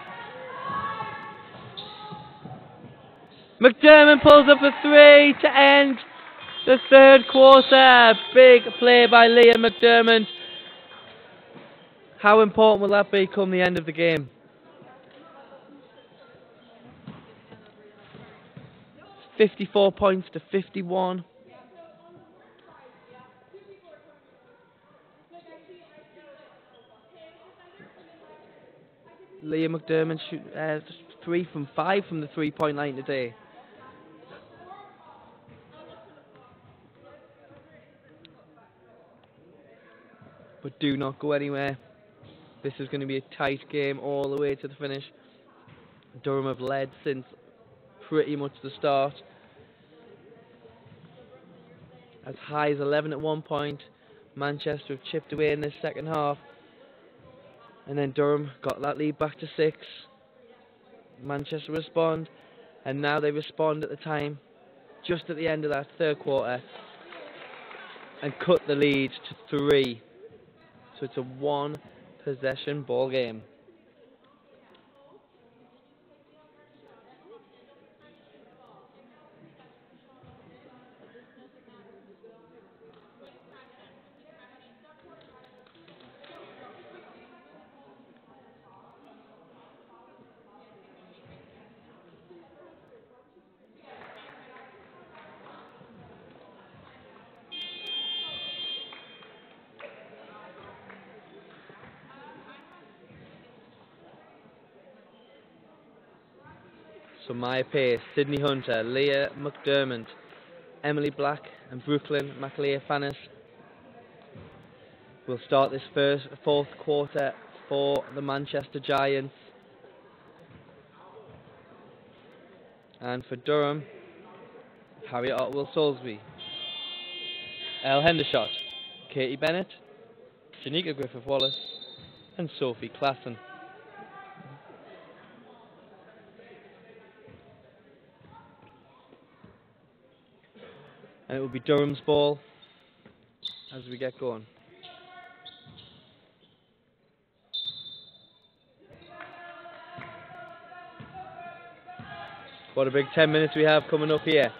McDermott pulls up a 3 to end the third quarter. Big play by Leah McDermott. How important will that be come the end of the game? 54 points to 51. Leah McDermott shoot 3 from 5 from the 3-point line today. But do not go anywhere. This is going to be a tight game all the way to the finish. Durham have led since pretty much the start. As high as 11 at one point. Manchester have chipped away in this second half. And then Durham got that lead back to 6. Manchester respond. And now they respond at the time, just at the end of that third quarter, and cut the lead to 3. So it's a 1-possession ball game. So Maya Pace, Sydney Hunter, Leah McDermott, Emily Black and Brooklyn McLear-Fannis will start this fourth quarter for the Manchester Giants. And for Durham, Harriet Otwell-Soulsby, Elle Hendershot, Katie Bennett, Janika Griffith-Wallace and Sophie Klassen. And it will be Durham's ball as we get going. What a big 10 minutes we have coming up here.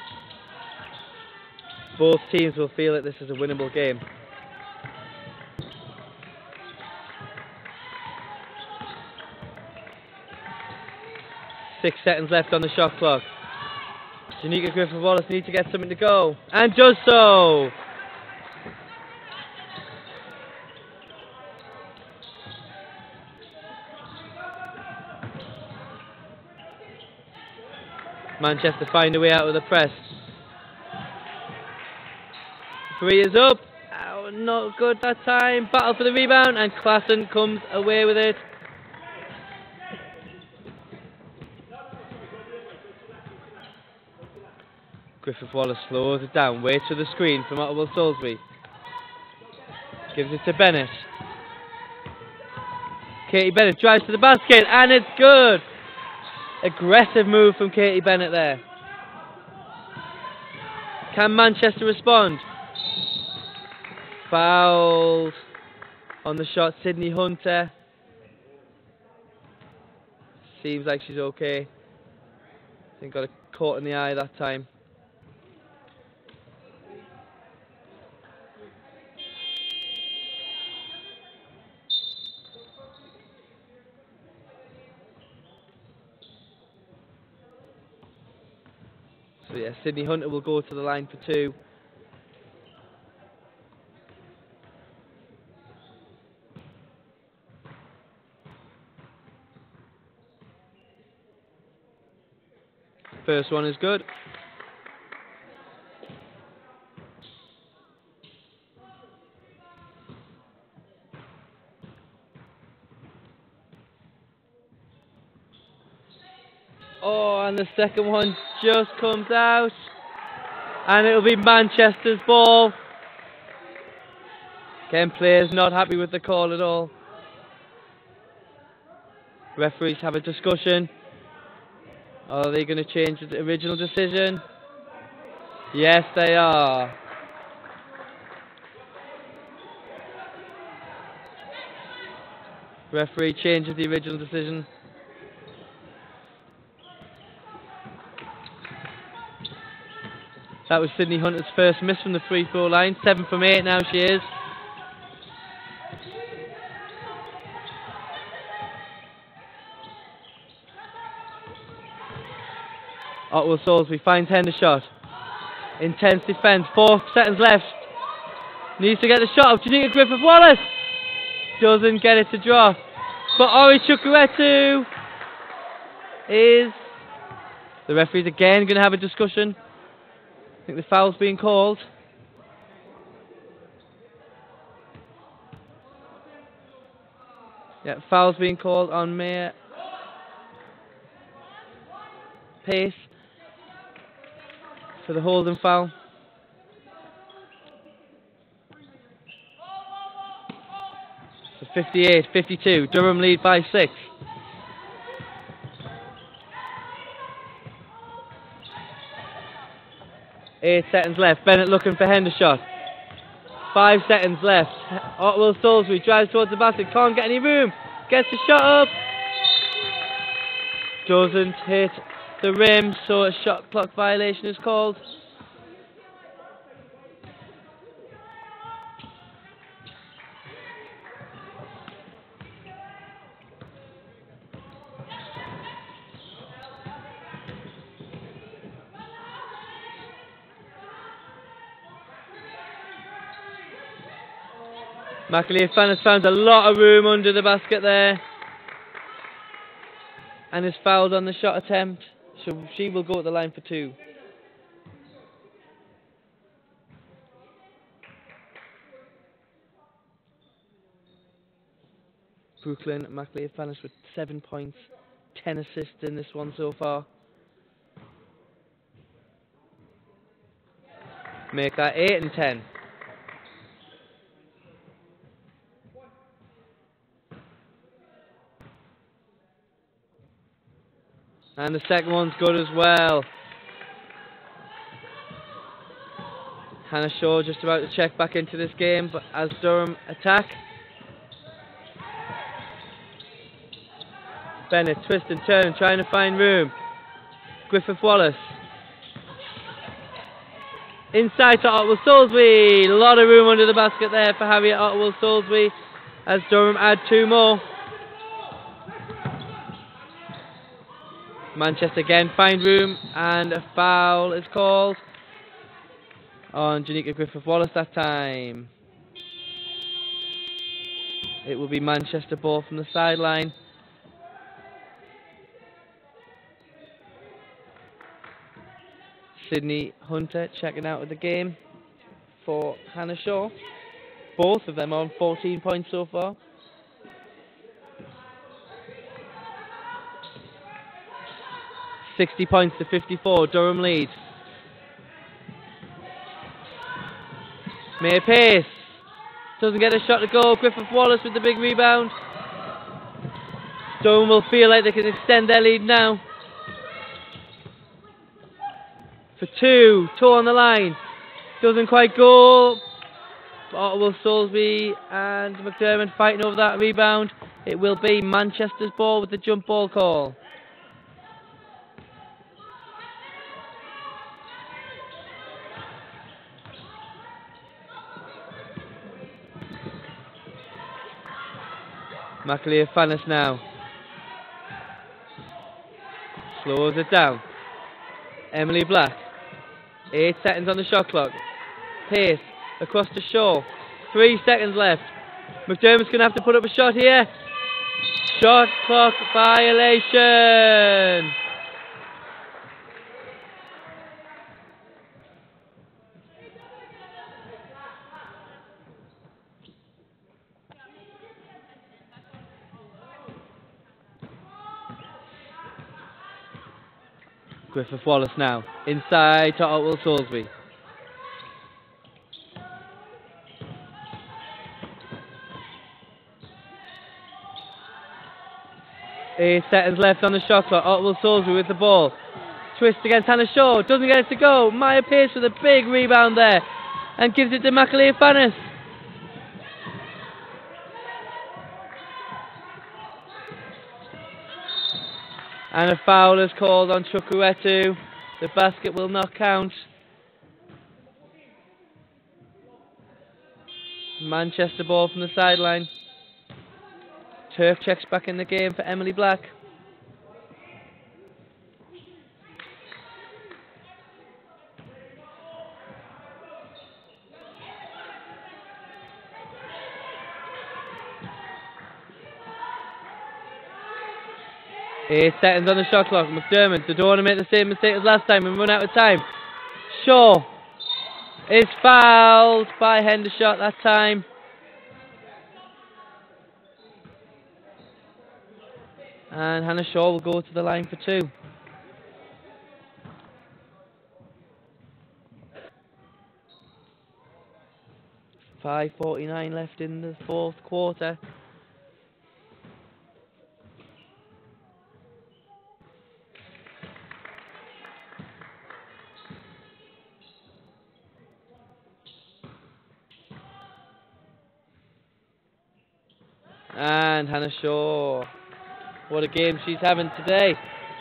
Both teams will feel that this is a winnable game. Six seconds left on the shot clock. Janika Griffith-Wallace needs to get something to go, and does so! Manchester find a way out of the press. 3 is up. Oh, not good that time. Battle for the rebound, and Klassen comes away with it. Griffith-Wallace slows it down, waits for the screen from Otwell-Soulsby. Gives it to Bennett. Katie Bennett drives to the basket, and it's good! Aggressive move from Katie Bennett there. Can Manchester respond? Fouled on the shot, Sydney Hunter. Seems like she's okay. think got it caught in the eye that time. So yeah, Sydney Hunter will go to the line for 2. First one is good. Oh, and the second one just comes out. And it'll be Manchester's ball. Again, players not happy with the call at all. Referees have a discussion. Are they going to change the original decision? Yes, they are. Referee changes the original decision. That was Sydney Hunter's first miss from the free throw line. 7 from 8 now she is. Otwell Salisbury finds Hendershot. Intense defence. 4 seconds left. Needs to get the shot up. Janika Griffith-Wallace doesn't get it to drop. But Ori Chukwuetu is... The referee's again going to have a discussion. I think the foul's being called. Yeah, foul's being called on Maya Pace for the holding foul. So 58-52, Durham lead by 6. Eight seconds left. Bennett looking for Hendershot. 5 seconds left. Otwell Salisbury drives towards the basket. Can't get any room. Gets the shot up. Doesn't hit the rim, so a shot clock violation is called. McAleer has found a lot of room under the basket there and is fouled on the shot attempt, so she will go to the line for 2. Brooklyn McAleer finished with 7 points, 10 assists in this one so far. Make that 8 and 10. And the second one's good as well. Hannah Shaw just about to check back into this game, but as Durham attack. Bennett twist and turn, trying to find room. Griffith-Wallace. Inside to Otwell Salisbury. A lot of room under the basket there for Harriet Otwell Salisbury as Durham add 2 more. Manchester again find room and a foul is called on Janika Griffith-Wallace that time. It will be Manchester ball from the sideline. Sydney Hunter checking out of the game for Hannah Shaw. Both of them on 14 points so far. $60 points to 54, Durham lead. May Pace doesn't get a shot to go. Griffith-Wallace with the big rebound. Durham will feel like they can extend their lead now. For 2 on the line. Doesn't quite go. Otwell Salisbury and McDermott fighting over that rebound. It will be Manchester's ball with the jump ball call. McAleer-Fannis now. Slows it down. Emily Black. 8 seconds on the shot clock. Pace across to Shaw. 3 seconds left. McDermott's going to have to put up a shot here. Shot clock violation. Griffith Wallace now. Inside to Otwell Salisbury. 8 seconds left on the shot clock. Otwell Salisbury with the ball. Twist against Hannah Shaw. Doesn't get it to go. Maya Pace with a big rebound there. And gives it to McAleer-Fannis. And a foul is called on Chukwuetu. The basket will not count. Manchester ball from the sideline. Turf checks back in the game for Emily Black. Eight seconds on the shot clock. McDermott, they don't want to make the same mistake as last time and run out of time. Shaw is fouled by Hendershot that time. And Hannah Shaw will go to the line for 2. .5:49 left in the 4th quarter. And Hannah Shaw, what a game she's having today.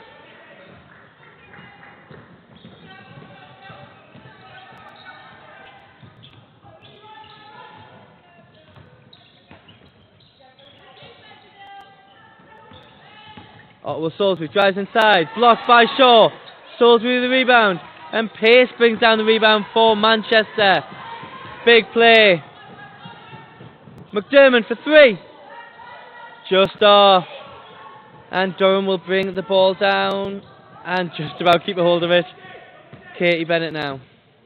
Otwell Salisbury drives inside, blocked by Shaw. Salisbury with the rebound, and Pace brings down the rebound for Manchester. Big play. McDermott for 3. Just off. And Durham will bring the ball down and just about keep a hold of it. Katie Bennett now.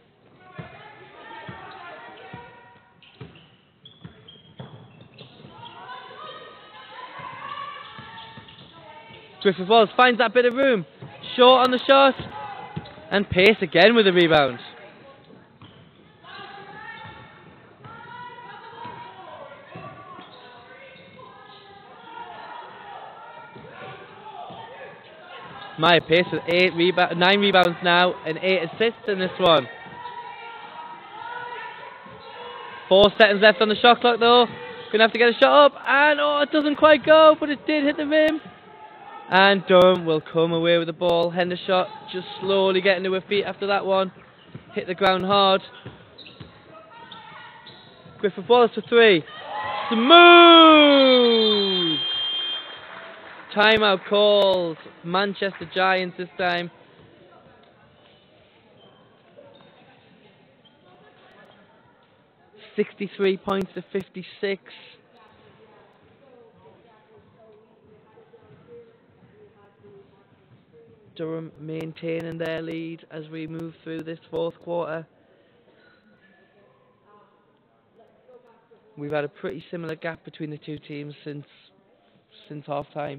Griffith Wallace finds that bit of room. Short on the shot. And Pace again with the rebound. Maya Pace with 9 rebounds now and 8 assists in this one. 4 seconds left on the shot clock though. Gonna have to get a shot up, and oh, it doesn't quite go, but it did hit the rim. And Durham will come away with the ball. Hendershot just slowly getting to her feet after that one. Hit the ground hard. Griffith Wallace for 3. Smooth! Timeout called. Manchester Giants this time. $63 points to 56. Durham maintaining their lead as we move through this 4th quarter. We've had a pretty similar gap between the two teams since half time.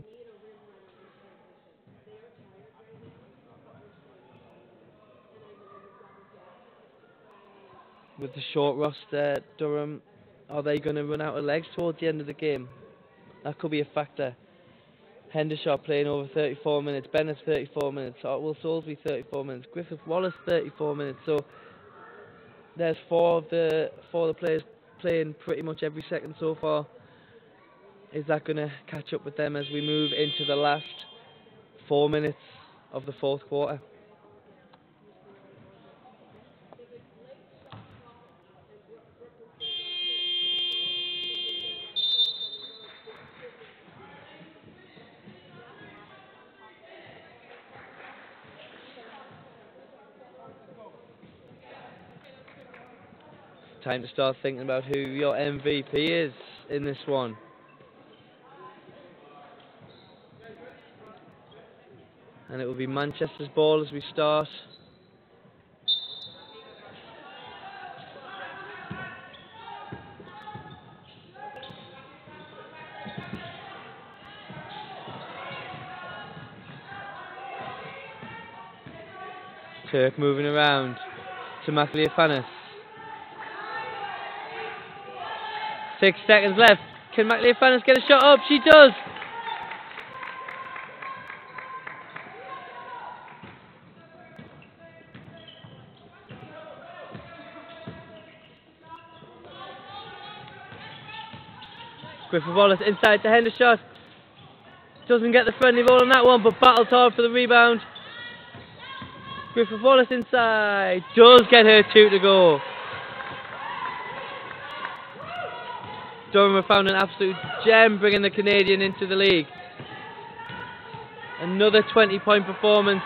With the short roster, Durham, are they going to run out of legs towards the end of the game? That could be a factor. Hendershot playing over 34 minutes, Bennett 34 minutes, Otwell Salisbury 34 minutes, Griffith Wallace 34 minutes. So there's four of the players playing pretty much every second so far. Is that going to catch up with them as we move into the last 4 minutes of the 4th quarter? time to start thinking about who your MVP is in this one. And it will be Manchester's ball as we start. Turk moving around to Macleofanis. 6 seconds left. Can Macleofanis get a shot up? She does! Griffith Wallace inside to Hendershot. Doesn't get the friendly ball on that one, but battles hard for the rebound. Griffith Wallace inside. Does get her 2 to go. Durham have found an absolute gem, bringing the Canadian into the league. Another 20-point performance.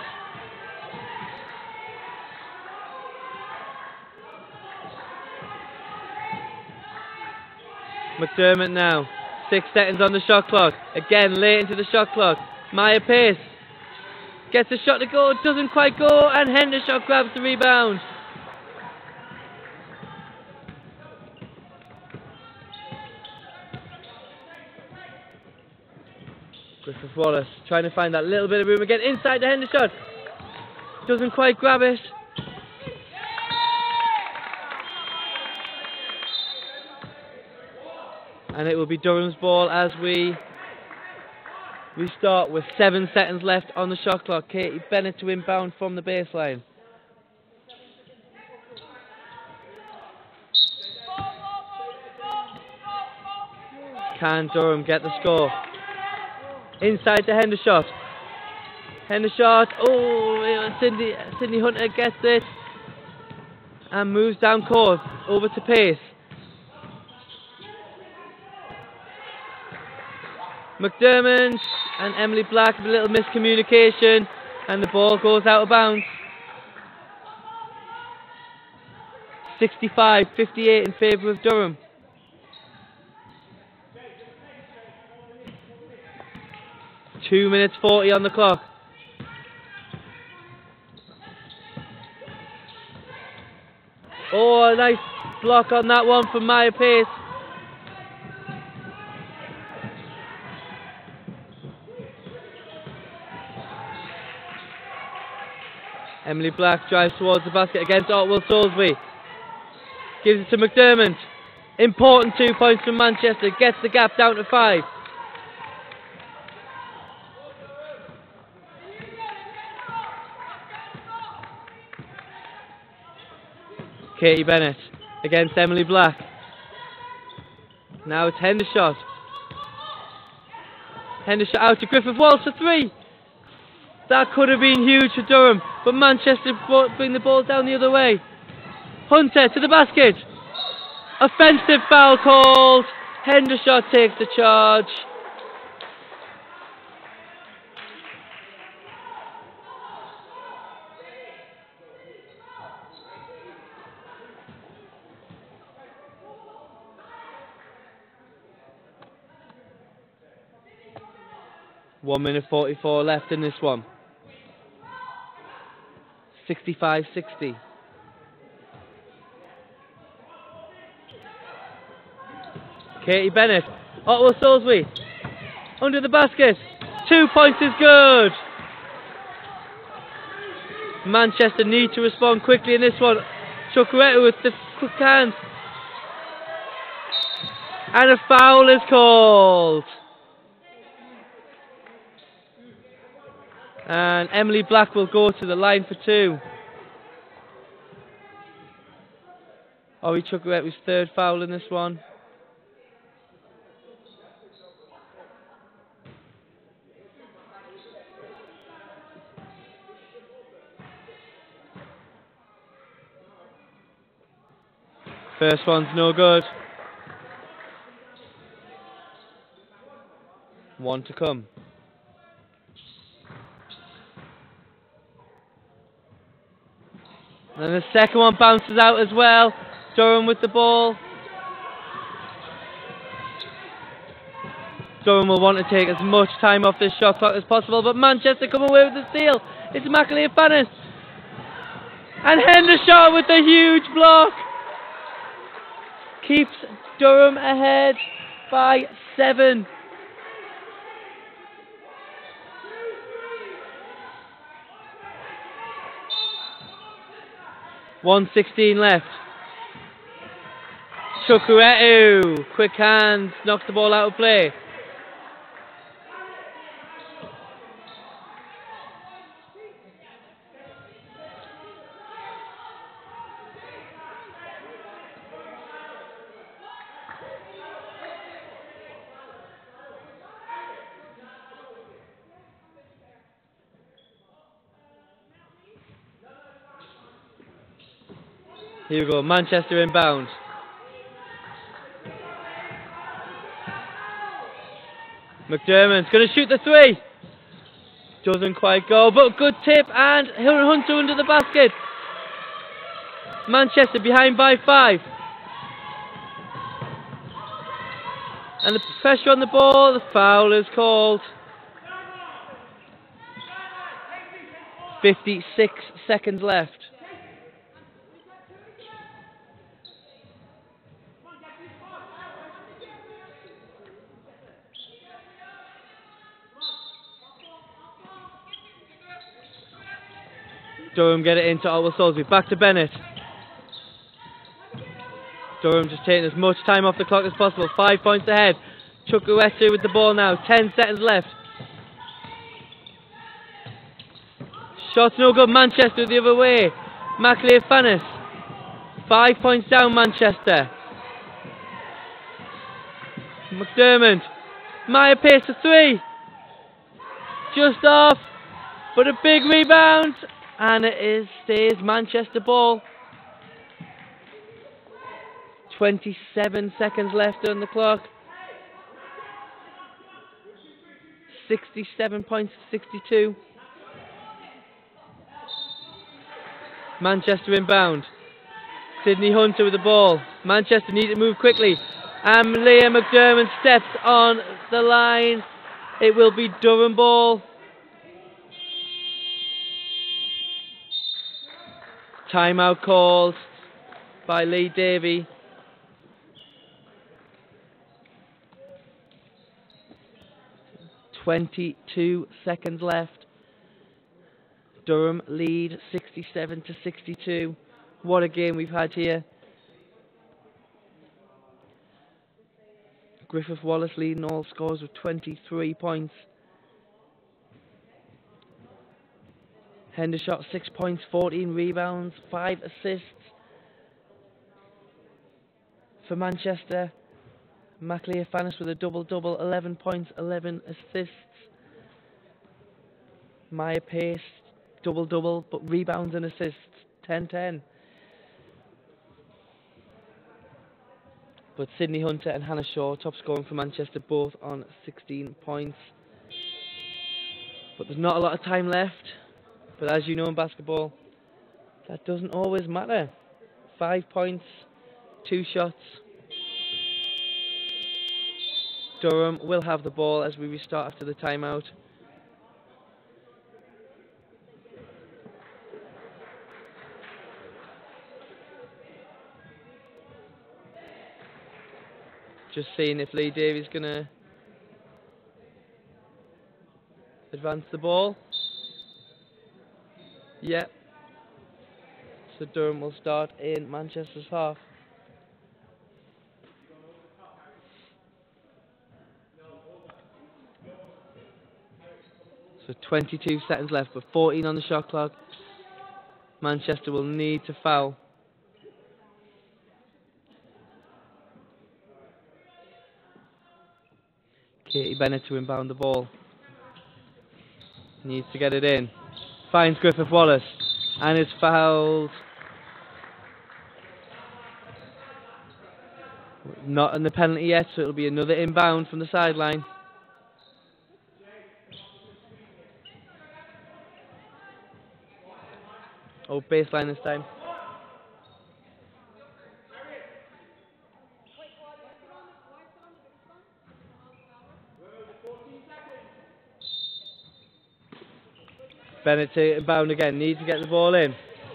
McDermott now. 6 seconds on the shot clock. Again, late into the shot clock. Maya Pace gets a shot to go, doesn't quite go, and Hendershot grabs the rebound. Griffith Wallace trying to find that little bit of room again, inside to Hendershot. Doesn't quite grab it. And it will be Durham's ball as we start with 7 seconds left on the shot clock. Katie Bennett to inbound from the baseline. Can Durham get the score? Inside to Hendershot. Hendershot, oh, Sydney Hunter gets it and moves down court over to Pace. McDermott and Emily Black have a little miscommunication and the ball goes out of bounds. 65-58 in favour of Durham. Two minutes 40 on the clock. Oh, a nice block on that one from Maya Pace. Emily Black drives towards the basket against Otwell Salisbury. Gives it to McDermott. Important 2 points from Manchester. Gets the gap down to 5. Katie Bennett against Emily Black. Now it's Hendershot. Hendershot out to Griffith Wallace for 3. That could have been huge for Durham, but Manchester bring the ball down the other way. Hunter to the basket. Offensive foul called. Hendershot takes the charge. One minute 44 left in this one. 65-60. Katie Bennett. Otwell Salisbury. Under the basket. 2 points is good. Manchester need to respond quickly in this one. Chukwuetu with the quick hands. And a foul is called. And Emily Black will go to the line for 2. Ori Chukwuetu's 3rd foul in this one. First one's no good. 1 to come. And the second one bounces out as well. Durham with the ball. Durham will want to take as much time off this shot clock as possible, but Manchester come away with the steal. It's Palatinates. And Hendershot with the huge block. Keeps Durham ahead by 7. .116 left. Chukwuetu, quick hands, knocks the ball out of play. Here we go, Manchester inbound. McDermott's going to shoot the 3. Doesn't quite go, but good tip, and Hunter under the basket. Manchester behind by 5. And the pressure on the ball, the foul is called. 56 seconds left. Durham get it into Otwell Salisbury. Back to Bennett. Durham just taking as much time off the clock as possible. 5 points ahead. Chukwuetu with the ball now. 10 seconds left. Shots no good. Manchester the other way. Palatinates. 5 points down Manchester. McDermott. Meyer pace to 3. Just off. But a big rebound. And it stays Manchester ball. 27 seconds left on the clock. 67 points to 62. Manchester inbound. Sidney Hunter with the ball. Manchester need to move quickly. And Liam McDermott steps on the line. It will be Durham ball. Timeout called by Lee Davey. .22 seconds left. Durham lead 67 to 62. What a game we've had here. Griffith Wallace leading all scores with 23 points. Hendershot 6 points, 14 rebounds, 5 assists for Manchester. Palatinates with a double-double, 11 points, 11 assists. Meyer pace, double-double, but rebounds and assists, 10-10. But Sidney Hunter and Hannah Shaw, top scoring for Manchester, both on 16 points. But there's not a lot of time left. But as you know in basketball, that doesn't always matter. 5 points, 2 shots. Durham will have the ball as we restart after the timeout. Just seeing if Lee Davies going to advance the ball. Yep. So Durham will start in Manchester's half. So 22 seconds left, but 14 on the shot clock. Manchester will need to foul. Katie Bennett to inbound the ball. Needs to get it in. Finds Griffith Wallace and is fouled. Not in the penalty yet, so it'll be another inbound from the sideline. Oh, baseline this time. Bennett to inbound again, needs to get the ball in.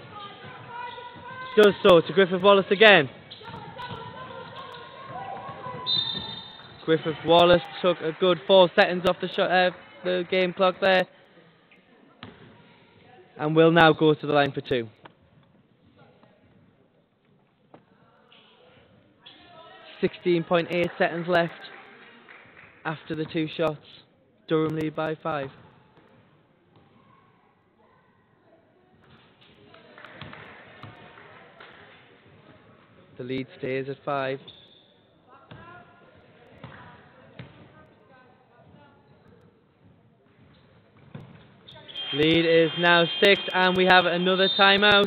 Does so to Griffith Wallace again. Griffith Wallace took a good 4 seconds off the game clock there, and will now go to the line for 2. 16.8 seconds left after the 2 shots. Durham lead by 5. The lead stays at 5. Lead is now 6, and we have another timeout.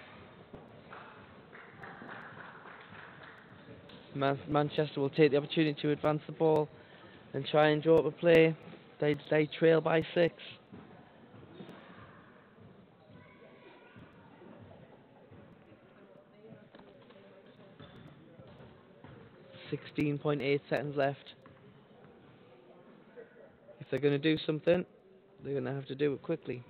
Manchester will take the opportunity to advance the ball and try and draw up a play. They trail by 6. .8 seconds left. If they're going to do something, they're going to have to do it quickly.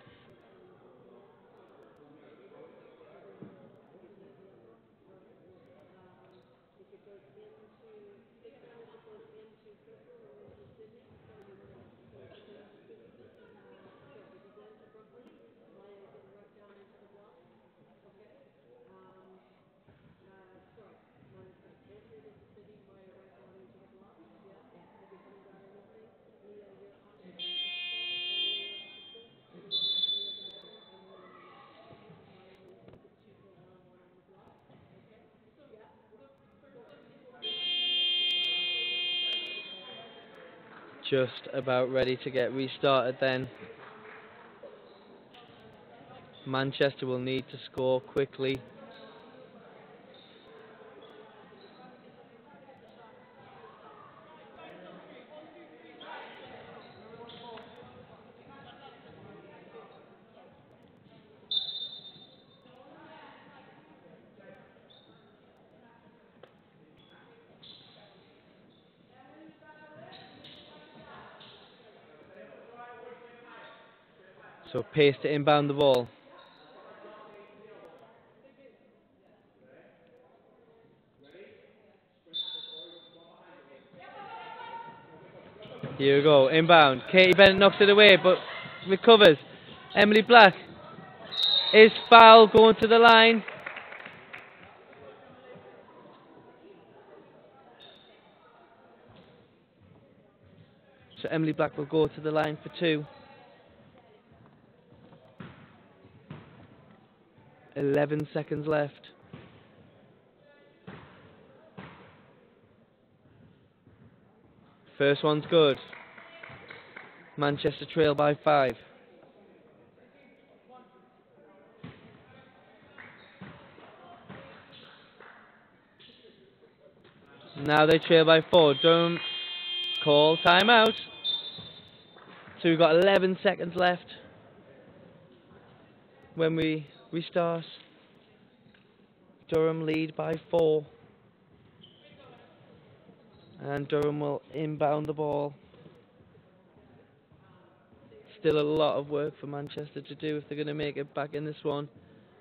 Just about ready to get restarted then. Manchester will need to score quickly. So Pace to inbound the ball. Here we go, inbound. Katie Bennett knocks it away, but recovers. Emily Black is fouled, going to the line. So Emily Black will go to the line for 2. 11 seconds left. First one's good. Manchester trail by 5. Now they trail by 4. Durham call timeout. So we've got 11 seconds left when we restart. Durham lead by 4. And Durham will inbound the ball. Still a lot of work for Manchester to do if they're going to make it back in this one.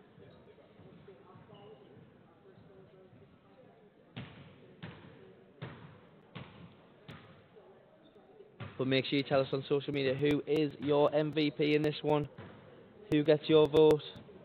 But make sure you tell us on social media who is your MVP in this one. Who gets your vote?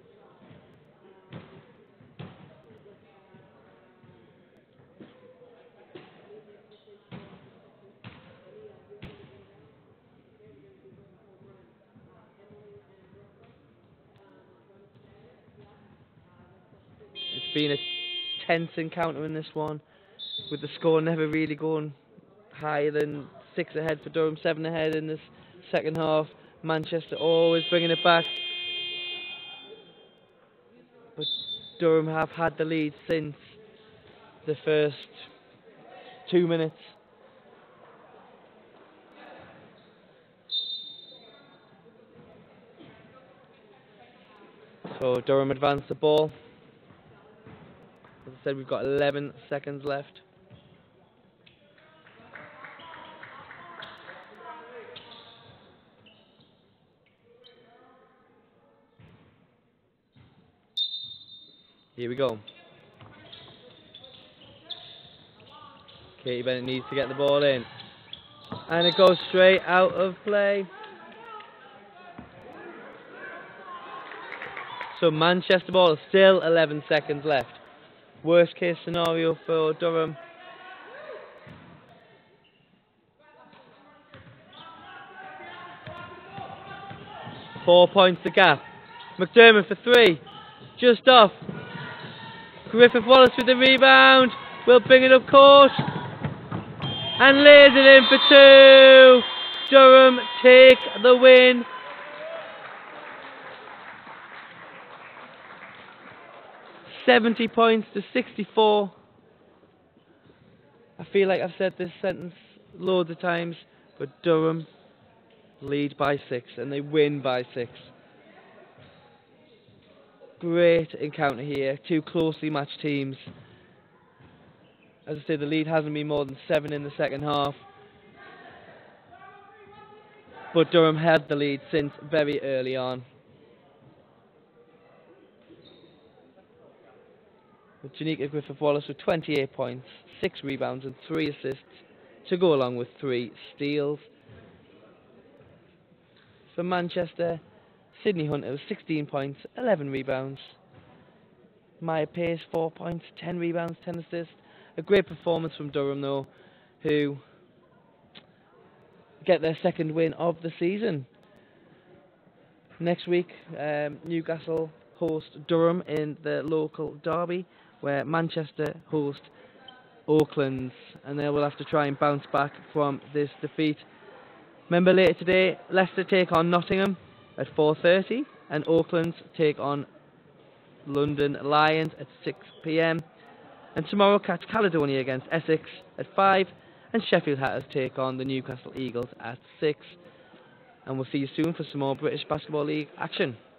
It's been a tense encounter in this one, with the score never really going higher than 6 ahead for Durham, 7 ahead in this second half. Manchester always bringing it back, but Durham have had the lead since the first 2 minutes. So Durham advance the ball. As I said, we've got 11 seconds left. Here we go. Katie Bennett needs to get the ball in. And it goes straight out of play. So Manchester ball, still 11 seconds left. Worst case scenario for Durham. Four points the gap. McDermott for three. Just off. Griffith Wallace with the rebound. Will bring it up court. And lays it in for two. Durham take the win. £70 points to 64. I feel like I've said this sentence loads of times, but Durham lead by 6 and they win by 6. Great encounter here, two closely matched teams. As I say, the lead hasn't been more than 7 in the second half, but Durham had the lead since very early on. With Janika Griffith-Wallace with 28 points, 6 rebounds and 3 assists to go along with 3 steals. For Manchester, Sydney Hunter with 16 points, 11 rebounds. Maya Pace, 4 points, 10 rebounds, 10 assists. A great performance from Durham though, who get their second win of the season. Next week, Newcastle host Durham in the local derby, where Manchester host Oaklands, and they will have to try and bounce back from this defeat. Remember, later today, Leicester take on Nottingham at 4:30, and Oaklands take on London Lions at 6 PM. And tomorrow, catch Caledonia against Essex at 5, and Sheffield Hatters take on the Newcastle Eagles at 6. And we'll see you soon for some more British Basketball League action.